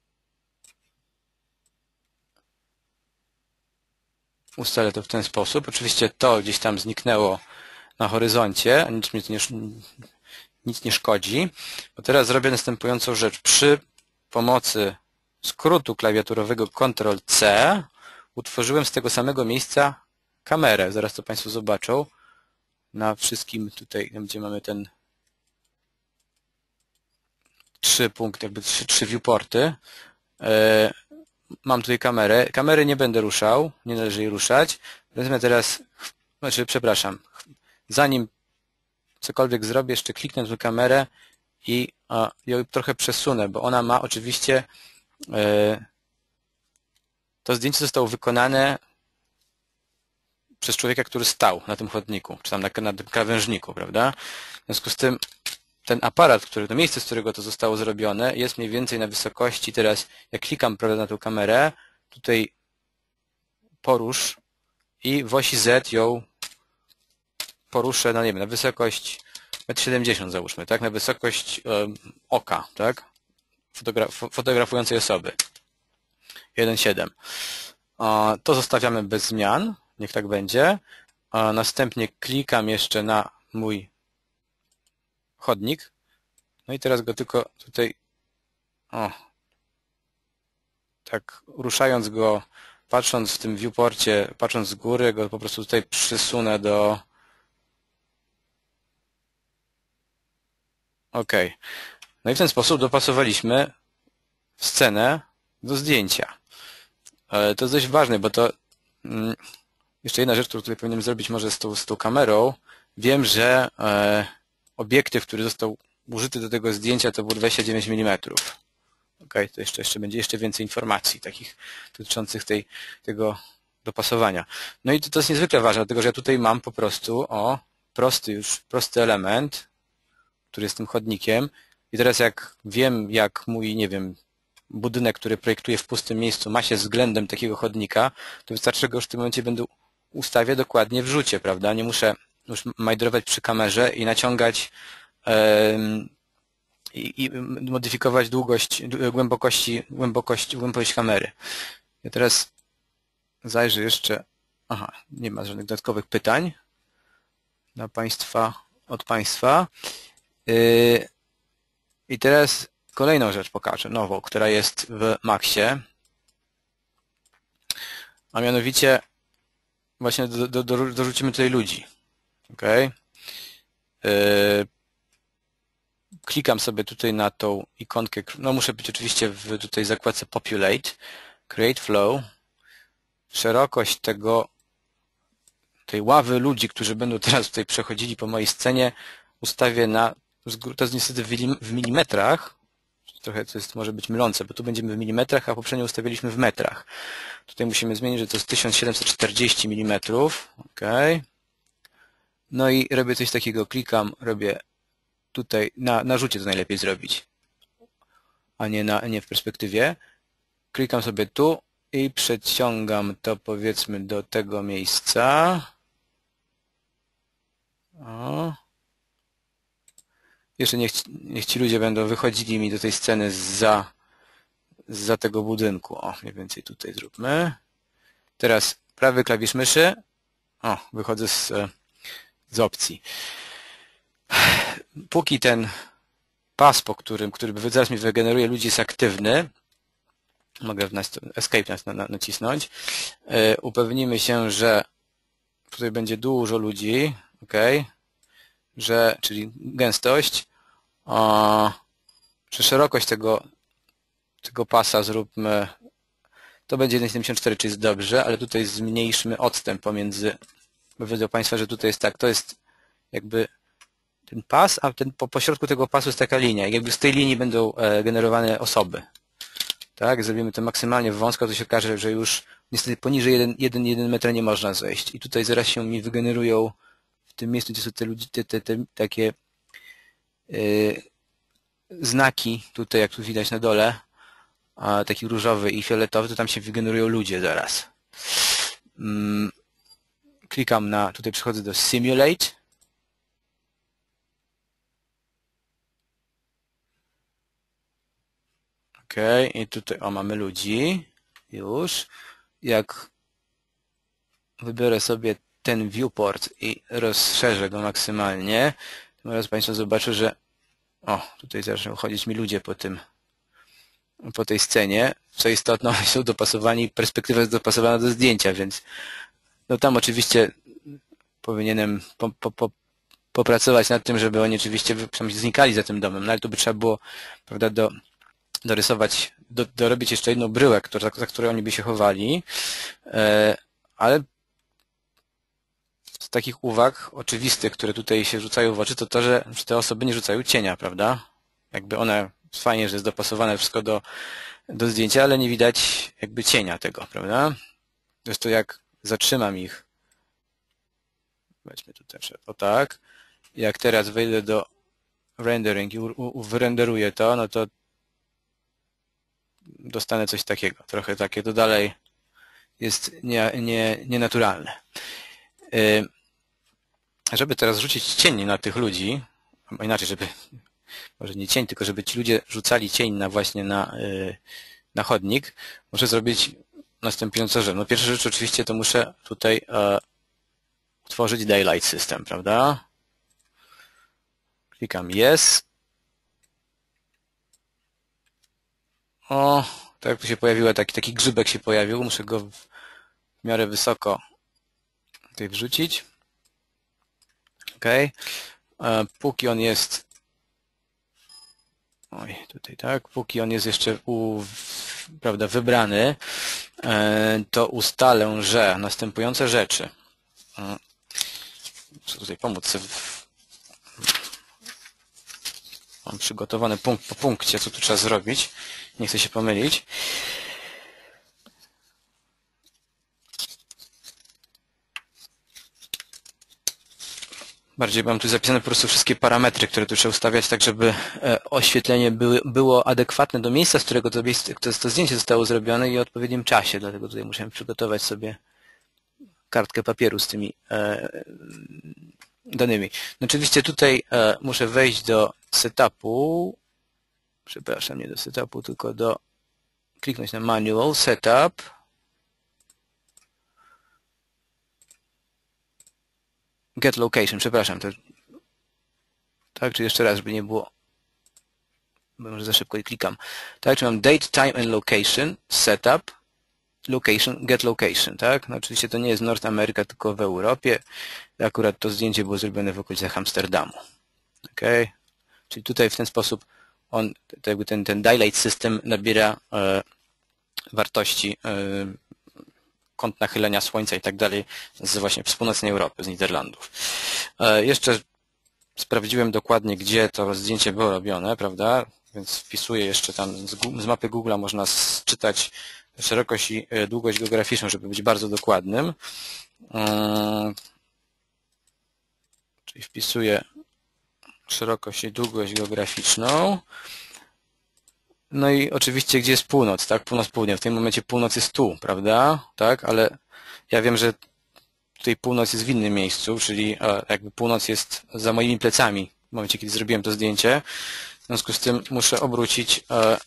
ustalę to w ten sposób. Oczywiście to gdzieś tam zniknęło na horyzoncie, a nic nie szkodzi. Bo teraz zrobię następującą rzecz. Przy pomocy skrótu klawiaturowego Ctrl+C utworzyłem z tego samego miejsca kamerę. Zaraz to Państwo zobaczą. Na wszystkim tutaj, gdzie mamy ten trzy viewporty. Mam tutaj kamerę. Kamery nie będę ruszał, nie należy jej ruszać. Natomiast teraz, przepraszam, zanim cokolwiek zrobię, jeszcze kliknę tę kamerę i ją trochę przesunę, bo ona ma oczywiście, to zdjęcie zostało wykonane przez człowieka, który stał na tym chodniku, czy tam na tym krawężniku, prawda? W związku z tym ten aparat, to miejsce, z którego to zostało zrobione, jest mniej więcej na wysokości, teraz jak klikam prawda, na tą kamerę, tutaj porusz i w osi Z ją poruszę, no nie wiem, na wysokość 1,70 m załóżmy, tak? Na wysokość oka, tak? Fotografującej osoby. 1,7. To zostawiamy bez zmian, niech tak będzie. Następnie klikam jeszcze na mój chodnik. No i teraz go tylko tutaj tak ruszając go, patrząc w tym viewporcie, patrząc z góry, go po prostu tutaj przysunę do OK. No i w ten sposób dopasowaliśmy scenę do zdjęcia. To jest dość ważne, bo to jeszcze jedna rzecz, którą tutaj powinienem zrobić może z tą kamerą. Wiem, że obiektyw, który został użyty do tego zdjęcia, to był 29 mm. OK, to jeszcze będzie więcej informacji takich dotyczących tego dopasowania. No i to jest niezwykle ważne, dlatego że ja tutaj mam po prostu prosty element, który jest tym chodnikiem. I teraz jak wiem, jak mój, nie wiem, budynek, który projektuję w pustym miejscu ma się względem takiego chodnika, to wystarczy, że go już w tym momencie będę ustawiać dokładnie w rzucie, prawda? Nie muszę już majdrować przy kamerze i naciągać i modyfikować długość, głębokość kamery. Ja teraz zajrzę jeszcze. Aha, nie ma żadnych dodatkowych pytań od Państwa. I teraz kolejną rzecz pokażę, nową, która jest w Maxie. A mianowicie właśnie dorzucimy tutaj ludzi. Ok? Klikam sobie tutaj na tą ikonkę, no muszę być oczywiście w tutaj zakładce Populate, Create Flow. Szerokość tej ławy ludzi, którzy będą teraz tutaj przechodzili po mojej scenie, ustawię na, to jest niestety w milimetrach, trochę to jest, może być mylące, bo tu będziemy w milimetrach, a poprzednio ustawiliśmy w metrach. Tutaj musimy zmienić, że to jest 1740 mm. Ok. No i robię coś takiego, klikam, robię tutaj, na rzucie to najlepiej zrobić, a nie w perspektywie. Klikam sobie tu i przeciągam to, powiedzmy, do tego miejsca. O. Jeszcze niech ci ludzie będą wychodzili mi do tej sceny zza tego budynku. O, mniej więcej tutaj zróbmy. Teraz prawy klawisz myszy. O, wychodzę z opcji. Póki ten pas, po który zaraz mi wygeneruje ludzi, jest aktywny, mogę Escape nacisnąć. Upewnimy się, że tutaj będzie dużo ludzi, ok, czyli gęstość, czy szerokość tego pasa zróbmy, to będzie 1,74, czy jest dobrze, ale tutaj zmniejszmy odstęp pomiędzy, bo wiedzą Państwo, że tutaj jest tak, to jest jakby ten pas, a po środku tego pasu jest taka linia. I jakby z tej linii będą generowane osoby. Tak, jak zrobimy to maksymalnie wąsko, to się okaże, że już niestety poniżej 1 metra nie można zejść. I tutaj zaraz się mi wygenerują w tym miejscu, gdzie są te ludzi, te takie znaki, tutaj jak tu widać na dole, taki różowy i fioletowy, to tam się wygenerują ludzie zaraz. Klikam tutaj przechodzę do Simulate. Ok, i tutaj mamy ludzi już. Jak wybiorę sobie ten viewport i rozszerzę go maksymalnie, to teraz Państwo zobaczą, że tutaj zaczną chodzić mi ludzie po tej scenie. Co istotne, oni są dopasowani, perspektywa jest dopasowana do zdjęcia, więc no tam oczywiście powinienem popracować nad tym, żeby oni oczywiście znikali za tym domem, no ale to by trzeba było, prawda, dorysować, dorobić jeszcze jedną bryłę, za którą oni by się chowali, ale z takich uwag oczywistych, które tutaj się rzucają w oczy, to, że te osoby nie rzucają cienia, prawda? Jakby one, fajnie, że jest dopasowane wszystko do zdjęcia, ale nie widać jakby cienia tego, prawda? To jest to, jak zatrzymam ich. Weźmy tutaj, o tak. Jak teraz wejdę do rendering i wyrenderuję to, no to dostanę coś takiego. Trochę takie to dalej jest nienaturalne. Żeby teraz rzucić cień na tych ludzi, albo inaczej, może nie cień, tylko żeby ci ludzie rzucali cień właśnie na chodnik, muszę zrobić następującą rzecz. No pierwsza rzecz oczywiście to muszę tutaj utworzyć Daylight System, prawda? Klikam Yes. O, tak jak tu się pojawiło, taki grzybek się pojawił, muszę go w miarę wysoko tutaj wrzucić. Ok. Póki on jest, tutaj tak, póki on jest jeszcze prawda, wybrany, to ustalę, że następujące rzeczy. Muszę tutaj pomóc sobie. Mam przygotowany punkt po punkcie, co tu trzeba zrobić. Nie chcę się pomylić. Bardziej mam tu zapisane po prostu wszystkie parametry, które tu trzeba ustawiać, tak żeby oświetlenie było adekwatne do miejsca, z którego to zdjęcie zostało zrobione i o odpowiednim czasie. Dlatego tutaj musiałem przygotować sobie kartkę papieru z tymi danymi. No oczywiście tutaj muszę wejść do setupu. Przepraszam, nie do setupu, tylko kliknąć na manual, setup. Get location, przepraszam. Tak, czy jeszcze raz, żeby nie było może za szybko i klikam. Tak, czy mam date, time and location, setup, location, get location, tak? No oczywiście to nie jest North America, tylko w Europie. Akurat to zdjęcie było zrobione w okolicach Amsterdamu. Ok? Czyli tutaj w ten sposób on, jakby ten daylight system nabiera wartości kąt nachylenia słońca i tak dalej właśnie z północnej Europy, z Niderlandów. Jeszcze sprawdziłem dokładnie, gdzie to zdjęcie było robione, prawda? Więc wpisuję jeszcze tam z mapy Google'a, można czytać szerokość i długość geograficzną, żeby być bardzo dokładnym. Czyli wpisuję szerokość i długość geograficzną. No i oczywiście, gdzie jest północ, tak? Północ-południe. W tym momencie północ jest tu, prawda? Tak? Ale ja wiem, że tutaj północ jest w innym miejscu, czyli jakby północ jest za moimi plecami w momencie, kiedy zrobiłem to zdjęcie. W związku z tym muszę obrócić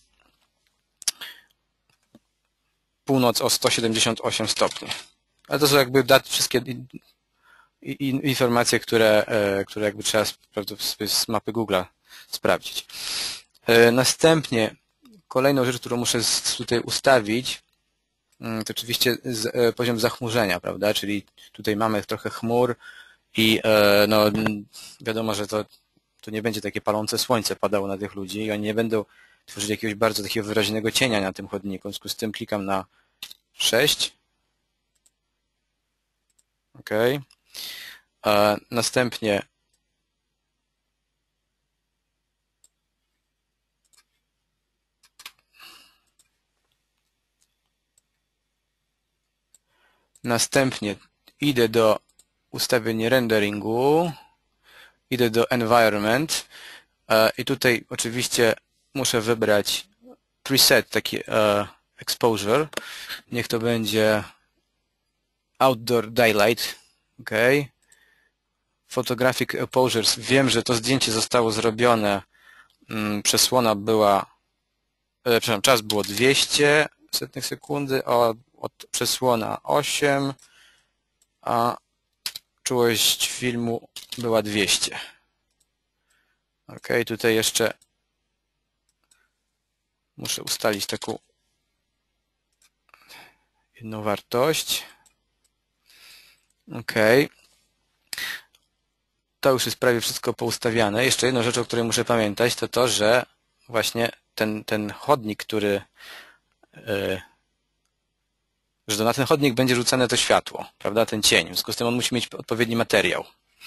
północ o 178 stopni. Ale to są jakby dać wszystkie informacje, które jakby trzeba z mapy Google'a sprawdzić. Następnie kolejną rzecz, którą muszę tutaj ustawić, to oczywiście poziom zachmurzenia, prawda? Czyli tutaj mamy trochę chmur i no, wiadomo, że to nie będzie takie palące słońce padało na tych ludzi i oni nie będą tworzyć jakiegoś bardzo takiego wyraźnego cienia na tym chodniku. W związku z tym klikam na 6. OK. Następnie idę do ustawień renderingu, idę do environment i tutaj oczywiście muszę wybrać preset, taki exposure. Niech to będzie outdoor daylight. OK. Photographic exposures. Wiem, że to zdjęcie zostało zrobione, przesłona była, przepraszam, czas było 200 setnych sekundy, od przesłona 8, a czułość filmu była 200. OK, tutaj jeszcze muszę ustalić taką jedną wartość. OK. To już jest prawie wszystko poustawiane. Jeszcze jedną rzeczą, o której muszę pamiętać, to to, że właśnie ten chodnik, który że na ten chodnik będzie rzucane to światło, prawda, ten cień. W związku z tym on musi mieć odpowiedni materiał.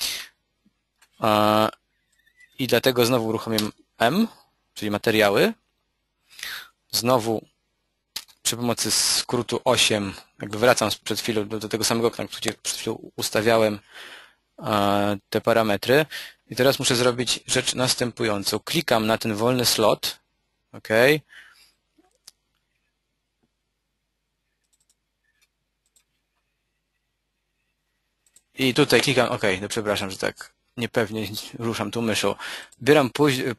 I dlatego znowu uruchomię M, czyli materiały. Znowu przy pomocy skrótu 8, jakby wracam przed chwilą do tego samego okna, gdzie przed chwilą ustawiałem te parametry. I teraz muszę zrobić rzecz następującą. Klikam na ten wolny slot. OK. I tutaj klikam OK. No przepraszam, że tak niepewnie ruszam tą myszą. Bieram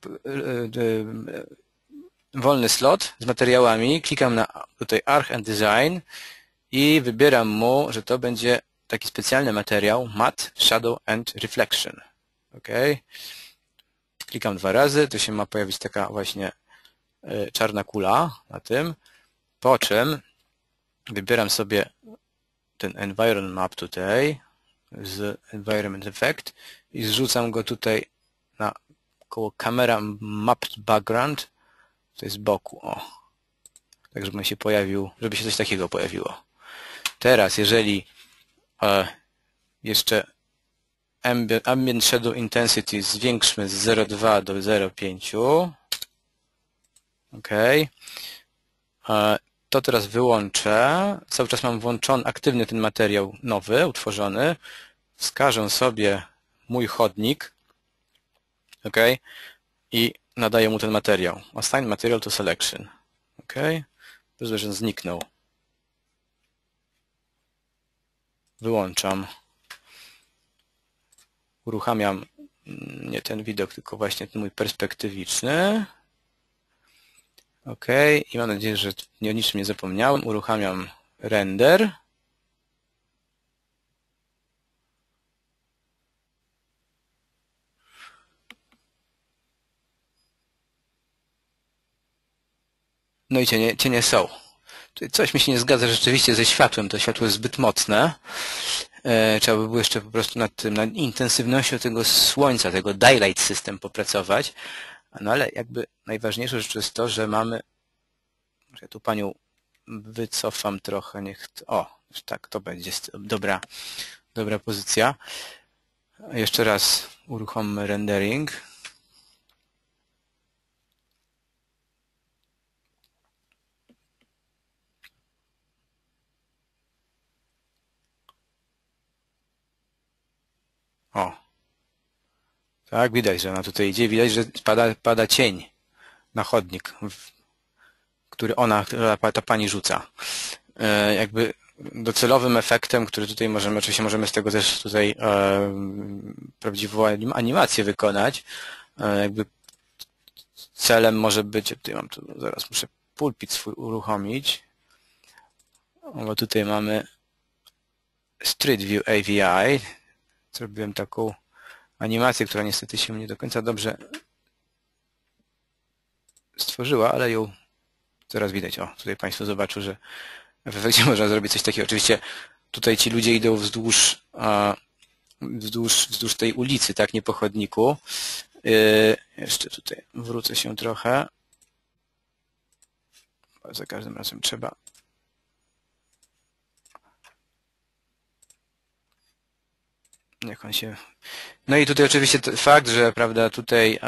wolny slot z materiałami, klikam na tutaj Arch and Design i wybieram mu, że to będzie taki specjalny materiał Matte, Shadow and Reflection. OK. Klikam 2 razy, to się ma pojawić taka właśnie czarna kula na tym, po czym wybieram sobie ten Environment Map tutaj z Environment Effect i zrzucam go tutaj na koło Camera Mapped Background, to jest z boku, o. Tak, żeby się pojawił, żeby się coś takiego pojawiło. Teraz, jeżeli jeszcze Ambient Shadow Intensity zwiększmy z 0,2 do 0,5. OK. To teraz wyłączę. Cały czas mam włączony, aktywny ten materiał nowy, utworzony. Wskażę sobie mój chodnik. OK. I nadaję mu ten materiał. Assign material to selection. OK. Pozwól, że on zniknął. Wyłączam. Uruchamiam nie ten widok, tylko właśnie ten mój perspektywiczny. OK. I mam nadzieję, że o niczym nie zapomniałem. Uruchamiam render. No i cienie są. Tutaj coś mi się nie zgadza rzeczywiście ze światłem. To światło jest zbyt mocne. Trzeba by było jeszcze po prostu nad intensywnością tego słońca, tego daylight system popracować. No ale jakby najważniejszą rzeczą jest to, że mamy... Ja tu panią wycofam trochę, niech... O, tak, to będzie dobra pozycja. Jeszcze raz uruchommy rendering. O. Tak, widać, że ona tutaj idzie. Widać, że pada cień na chodnik, który ta pani rzuca. Jakby docelowym efektem, który tutaj oczywiście możemy z tego też tutaj prawdziwą animację wykonać. Jakby celem może być, tutaj mam tu, zaraz muszę pulpit swój uruchomić, bo tutaj mamy Street View AVI. Zrobiłem taką animację, która niestety się nie do końca dobrze stworzyła, ale ją teraz widać. O, tutaj Państwo zobaczą, że w efekcie można zrobić coś takiego. Oczywiście tutaj ci ludzie idą wzdłuż tej ulicy, tak, nie po chodniku. Jeszcze tutaj wrócę się trochę. Za każdym razem trzeba. Niech on się... No i tutaj oczywiście fakt, że prawda, tutaj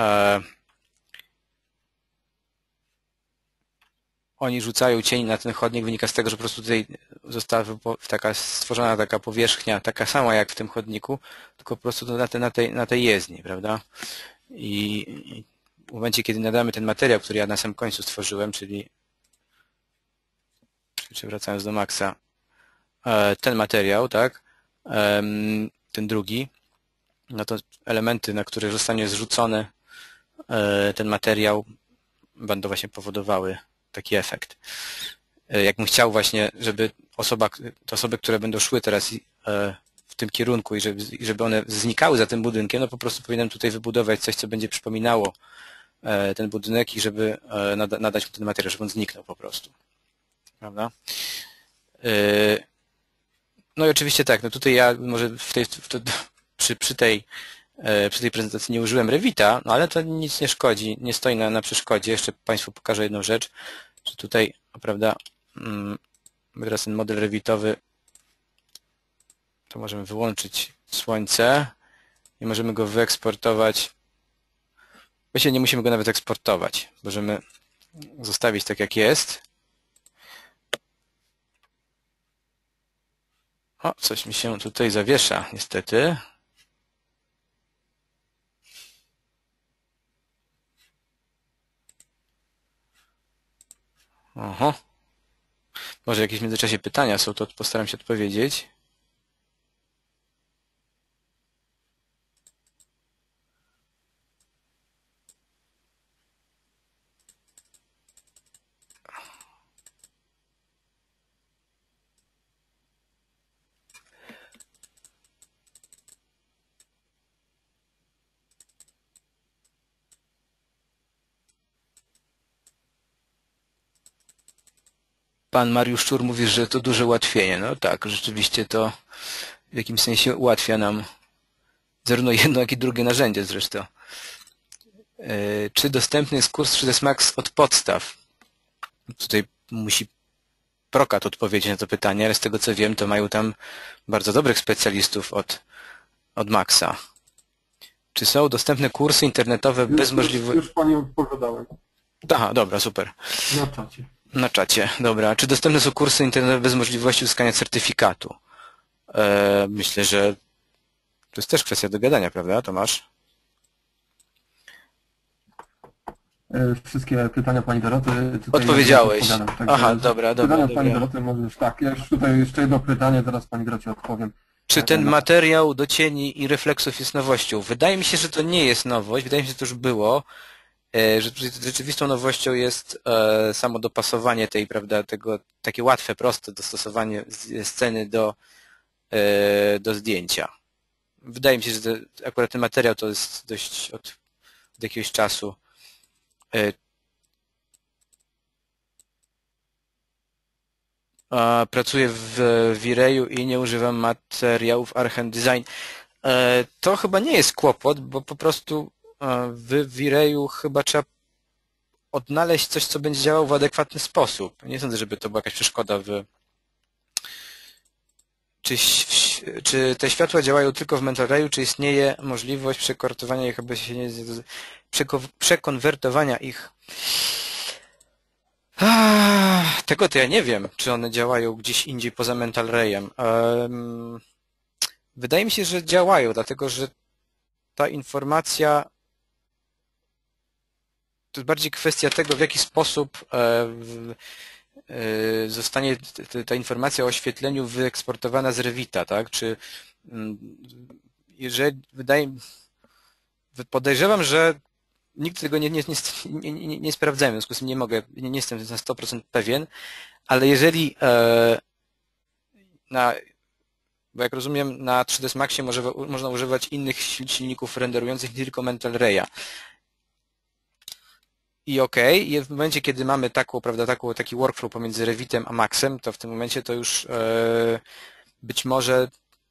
oni rzucają cień na ten chodnik, wynika z tego, że po prostu tutaj została stworzona taka powierzchnia, taka sama jak w tym chodniku, tylko po prostu na tej jezdni, prawda? I w momencie, kiedy nadamy ten materiał, który ja na samym końcu stworzyłem, czyli wracając do Maxa, ten materiał, tak, ten drugi, no to elementy, na które zostanie zrzucony ten materiał, będą właśnie powodowały taki efekt. Jakbym chciał właśnie, żeby te osoby, które będą szły teraz w tym kierunku i żeby one znikały za tym budynkiem, no po prostu powinienem tutaj wybudować coś, co będzie przypominało ten budynek i żeby nadać mu ten materiał, żeby on zniknął po prostu. Prawda? No i oczywiście tak, no tutaj ja może przy tej prezentacji nie użyłem Revita, no ale to nic nie szkodzi, nie stoi na przeszkodzie. Jeszcze Państwu pokażę jedną rzecz, że tutaj, prawda, teraz ten model Revitowy, to możemy wyłączyć słońce i możemy go wyeksportować. Właściwie nie musimy go nawet eksportować, możemy zostawić tak jak jest. O, coś mi się tutaj zawiesza, niestety. Oho. Może jakieś w międzyczasie pytania są, to postaram się odpowiedzieć. Pan Mariusz Szczur mówi, że to duże ułatwienie. No tak, rzeczywiście to w jakimś sensie ułatwia nam zarówno jedno, jak i drugie narzędzie zresztą. Czy dostępny jest kurs 3ds Max od podstaw? Tutaj musi Prokat odpowiedzieć na to pytanie, ale z tego co wiem, to mają tam bardzo dobrych specjalistów od Maxa. Czy są dostępne kursy internetowe bez możliwości... Już Pani odpowiadałem. Aha, dobra, super. Na czacie. Na czacie, dobra. Czy dostępne są kursy internetowe bez możliwości uzyskania certyfikatu? Myślę, że to jest też kwestia do gadania, prawda, Tomasz? Wszystkie pytania Pani Doroty... Odpowiedziałeś. Aha, dobra. Pytania Pani Doroty możesz tak. Ja już tutaj jeszcze jedno pytanie, zaraz Pani Dorocie odpowiem. Czy ten materiał do cieni i refleksów jest nowością? Wydaje mi się, że to nie jest nowość. Wydaje mi się, że to już było. Że rzeczywistą nowością jest samo dopasowanie tej, prawda, takie łatwe, proste dostosowanie sceny do zdjęcia. Wydaje mi się, że akurat ten materiał to jest dość od jakiegoś czasu. pracuję w V-Rayu i nie używam materiałów Archend Design. To chyba nie jest kłopot, bo po prostu w V-Rayu chyba trzeba odnaleźć coś, co będzie działało w adekwatny sposób. Nie sądzę, żeby to była jakaś przeszkoda Czy te światła działają tylko w Mental Rayu, czy istnieje możliwość przekonwertowania ich, przekonwertowania ich? Tego to ja nie wiem, czy one działają gdzieś indziej poza Mental Rayem. Wydaje mi się, że działają, dlatego że ta informacja to jest bardziej kwestia tego, w jaki sposób zostanie ta informacja o oświetleniu wyeksportowana z Revita, tak? Czy jeżeli podejrzewam, że nigdy tego nie sprawdzałem, w związku z tym nie jestem na 100% pewien, ale jeżeli bo jak rozumiem na 3ds Maxie można używać innych silników renderujących nie tylko Mental Raya. I okej, w momencie, kiedy mamy taki workflow pomiędzy Revitem a Maxem, to w tym momencie to już być może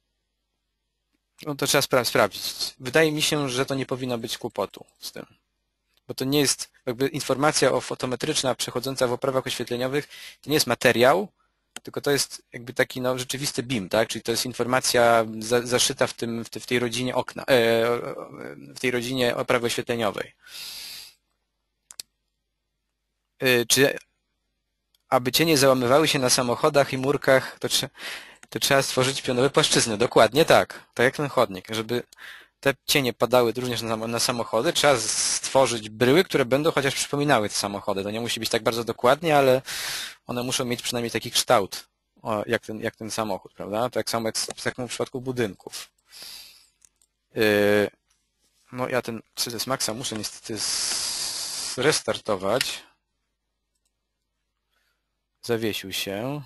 no to trzeba sprawdzić. Wydaje mi się, że to nie powinno być kłopotu z tym. Bo to nie jest jakby informacja fotometryczna przechodząca w oprawach oświetleniowych, to nie jest materiał, tylko to jest jakby taki rzeczywisty BIM, tak? Czyli to jest informacja zaszyta w tej rodzinie okna, w tej rodzinie oprawy oświetleniowej. Czy aby cienie załamywały się na samochodach i murkach, to trzeba stworzyć pionowe płaszczyzny. Dokładnie tak. Tak jak ten chodnik. Żeby te cienie padały również na samochody, trzeba stworzyć bryły, które będą chociaż przypominały te samochody. To nie musi być tak bardzo dokładnie, ale one muszą mieć przynajmniej taki kształt, jak ten samochód, prawda? Tak samo jak w przypadku budynków. No ja ten 3ds Maxa muszę niestety zrestartować. Zawiesił się.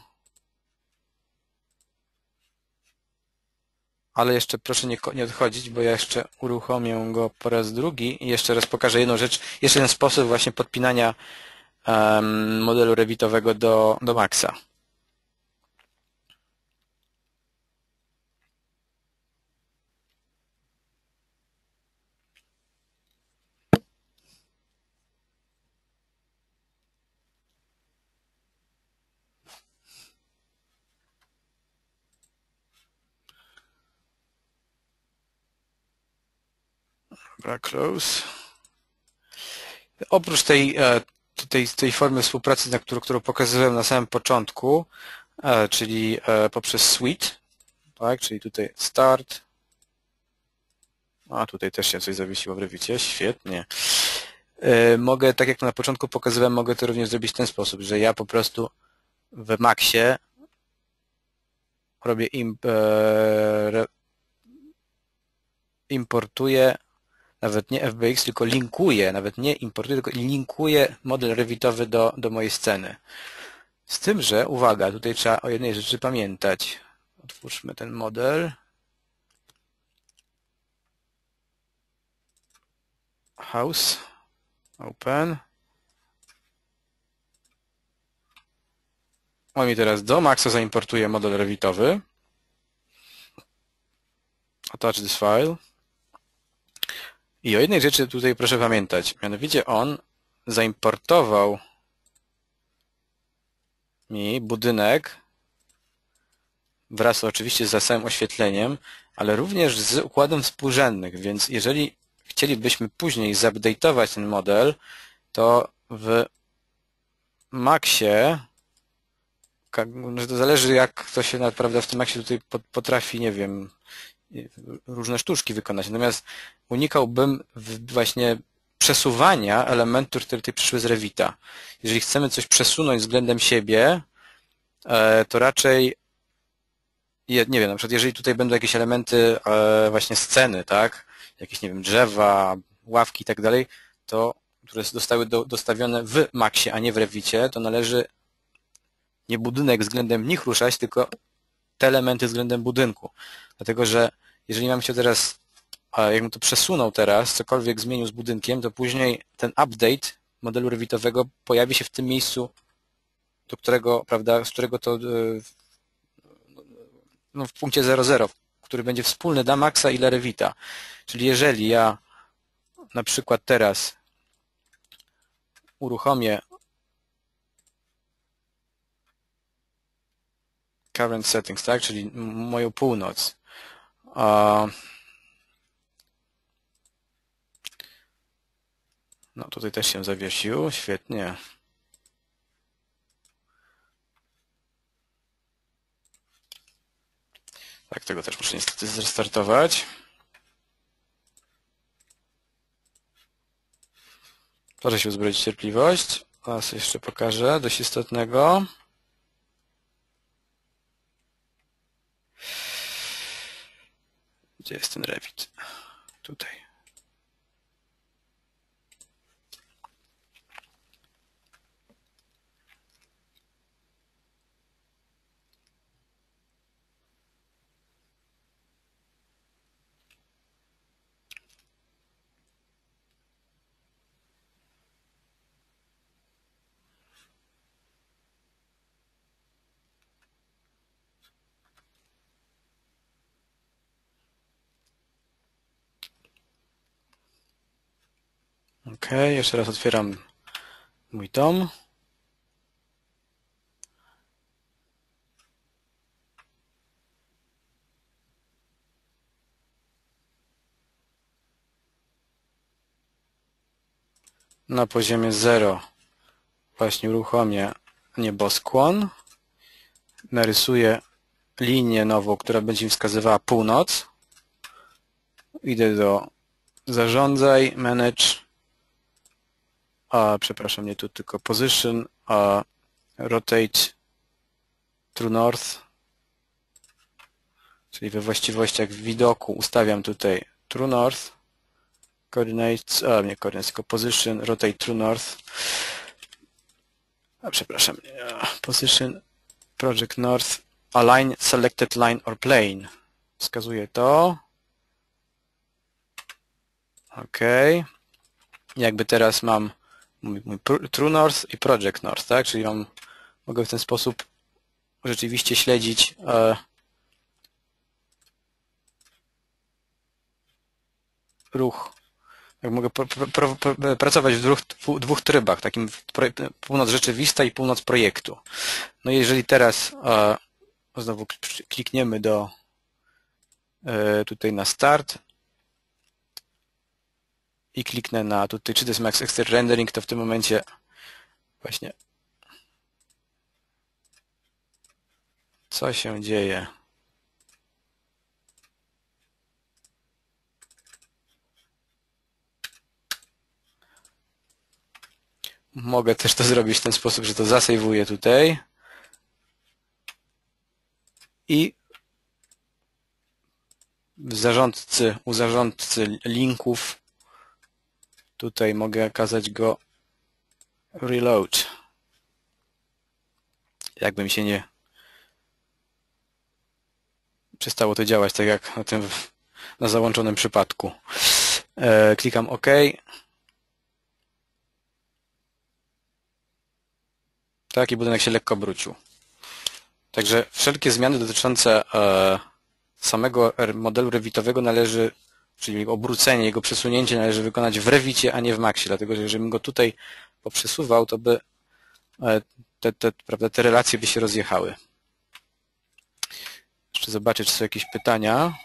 Ale jeszcze proszę nie odchodzić, bo ja jeszcze uruchomię go po raz drugi i jeszcze raz pokażę jedną rzecz. Jeszcze jeden sposób właśnie podpinania modelu revitowego do Maxa. Close. Oprócz tej formy współpracy, którą pokazywałem na samym początku, czyli poprzez suite, tak, czyli tutaj start. A tutaj też się coś zawiesiło w Revicie, świetnie. Mogę, tak jak na początku pokazywałem, mogę to również zrobić w ten sposób, że ja po prostu w Maxie robię importuję, nawet nie FBX, tylko linkuję, nawet nie importuję, tylko linkuję model revitowy do mojej sceny. Z tym, że, uwaga, tutaj trzeba o jednej rzeczy pamiętać. Otwórzmy ten model. House. Open. On mi teraz do Maxa zaimportuje model revitowy. Attach this file. I o jednej rzeczy tutaj proszę pamiętać. Mianowicie on zaimportował mi budynek wraz oczywiście z zasobem oświetleniem, ale również z układem współrzędnych, więc jeżeli chcielibyśmy później zupdate'ować ten model, to w Maxie, to zależy jak to się naprawdę w tym Maxie tutaj potrafi, nie wiem, różne sztuczki wykonać. Natomiast unikałbym właśnie przesuwania elementów, które tutaj przyszły z Revita. Jeżeli chcemy coś przesunąć względem siebie, to raczej, nie wiem, na przykład jeżeli tutaj będą jakieś elementy właśnie sceny, tak, jakieś, nie wiem, drzewa, ławki i tak dalej, to, które zostały dostawione w Maxie, a nie w Revicie, to należy nie budynek względem nich ruszać, tylko te elementy względem budynku. Dlatego, że jeżeli mam się teraz, jakbym to przesunął teraz, cokolwiek zmienił z budynkiem, to później ten update modelu revitowego pojawi się w tym miejscu do którego, prawda, z którego to no, w punkcie 0,0, który będzie wspólny dla Maxa i dla Revita. Czyli jeżeli ja na przykład teraz uruchomię current settings, tak, czyli moją północ, no tutaj też się zawiesił, świetnie. Tak, tego też muszę niestety zrestartować. Proszę się uzbroić w cierpliwość. Teraz jeszcze pokażę dość istotnego. Gdzie jest ten Revit? Tutaj. Ok, jeszcze raz otwieram mój dom. Na poziomie 0 właśnie uruchomię nieboskłon. Narysuję linię nową, która będzie mi wskazywała północ. Idę do zarządzaj, manage, przepraszam, nie tu, tylko position, rotate true north, czyli we właściwościach w widoku ustawiam tutaj true north, coordinates, nie coordinates, tylko position, rotate true north, przepraszam, position, project north, align selected line or plane, wskazuję to, ok, jakby teraz mam mój true north i project north, tak, czyli mogę w ten sposób rzeczywiście śledzić ruch. Mogę pracować w dwóch trybach, takim północ rzeczywista i północ projektu. No i jeżeli teraz znowu klikniemy tutaj na start i kliknę na tutaj, czy to jest Max External Rendering, to w tym momencie właśnie co się dzieje? Mogę też to zrobić w ten sposób, że to zasejwuję tutaj i u zarządcy linków tutaj mogę kazać go reload. Jakby mi się nie przestało to działać tak jak na załączonym przypadku. Klikam OK. Tak, i budynek się lekko obrócił. Także wszelkie zmiany dotyczące samego modelu revitowego należy, czyli obrócenie, jego przesunięcie należy wykonać w Revicie, a nie w Maxie, dlatego że jeżeli bym go tutaj poprzesuwał, to by te relacje by się rozjechały. Jeszcze zobaczę, czy są jakieś pytania.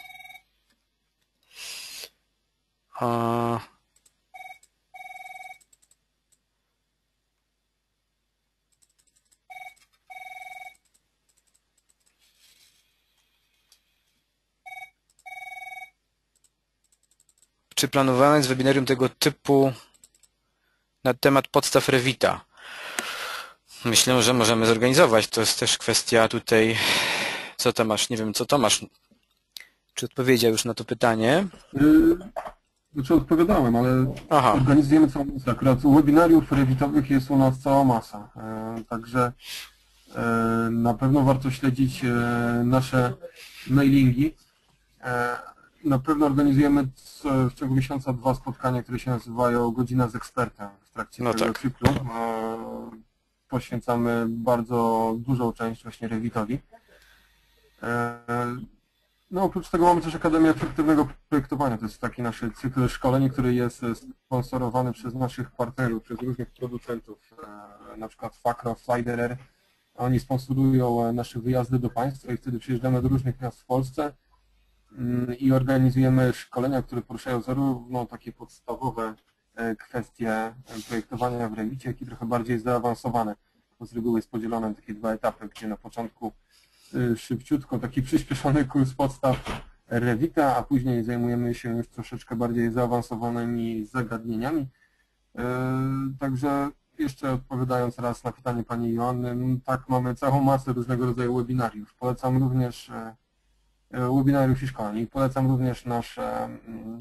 Czy planowane jest webinarium tego typu na temat podstaw Revita? Myślę, że możemy zorganizować. To jest też kwestia tutaj, co Tomasz, nie wiem, co Tomasz, czy odpowiedział już na to pytanie? Znaczy odpowiadałem, ale organizujemy całą masę. Akurat webinariów revitowych jest u nas cała masa. Także na pewno warto śledzić nasze mailingi. Na pewno organizujemy w ciągu miesiąca 2 spotkania, które się nazywają Godzina z ekspertem w trakcie tego cyklu. poświęcamy bardzo dużą część właśnie Revitowi. No oprócz tego mamy też Akademię Efektywnego Projektowania. To jest taki nasz cykl szkoleń, który jest sponsorowany przez naszych partnerów, przez różnych producentów, na przykład Fakro, Sliderer. Oni sponsorują nasze wyjazdy do państwa i wtedy przyjeżdżamy do różnych miast w Polsce i organizujemy szkolenia, które poruszają zarówno takie podstawowe kwestie projektowania w Revicie, jak i trochę bardziej zaawansowane. Z reguły jest podzielone na takie 2 etapy, gdzie na początku szybciutko taki przyspieszony kurs podstaw Revita, a później zajmujemy się już troszeczkę bardziej zaawansowanymi zagadnieniami. Także jeszcze odpowiadając raz na pytanie Pani Joanny, tak, mamy całą masę różnego rodzaju webinariów. Polecam również webinariów i szkoleń. Polecam również nasze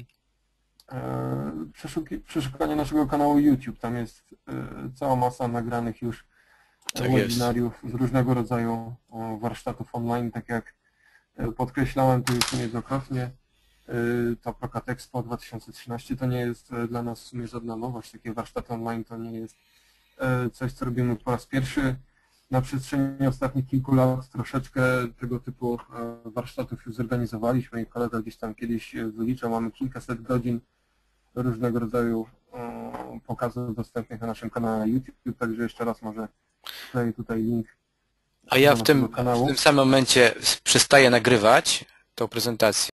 przeszukanie naszego kanału YouTube. Tam jest cała masa nagranych już webinariów z różnego rodzaju warsztatów online, tak jak podkreślałem tu już niejednokrotnie. To Procat Expo 2013 to nie jest dla nas w sumie żadna nowość. Takie warsztaty online to nie jest coś, co robimy po raz pierwszy. Na przestrzeni ostatnich kilku lat troszeczkę tego typu warsztatów już zorganizowaliśmy i kolega gdzieś tam kiedyś wyliczał, mamy kilkaset godzin różnego rodzaju pokazów dostępnych na naszym kanale YouTube, także jeszcze raz może tutaj link. A ja w tym samym momencie przestaję nagrywać tą prezentację.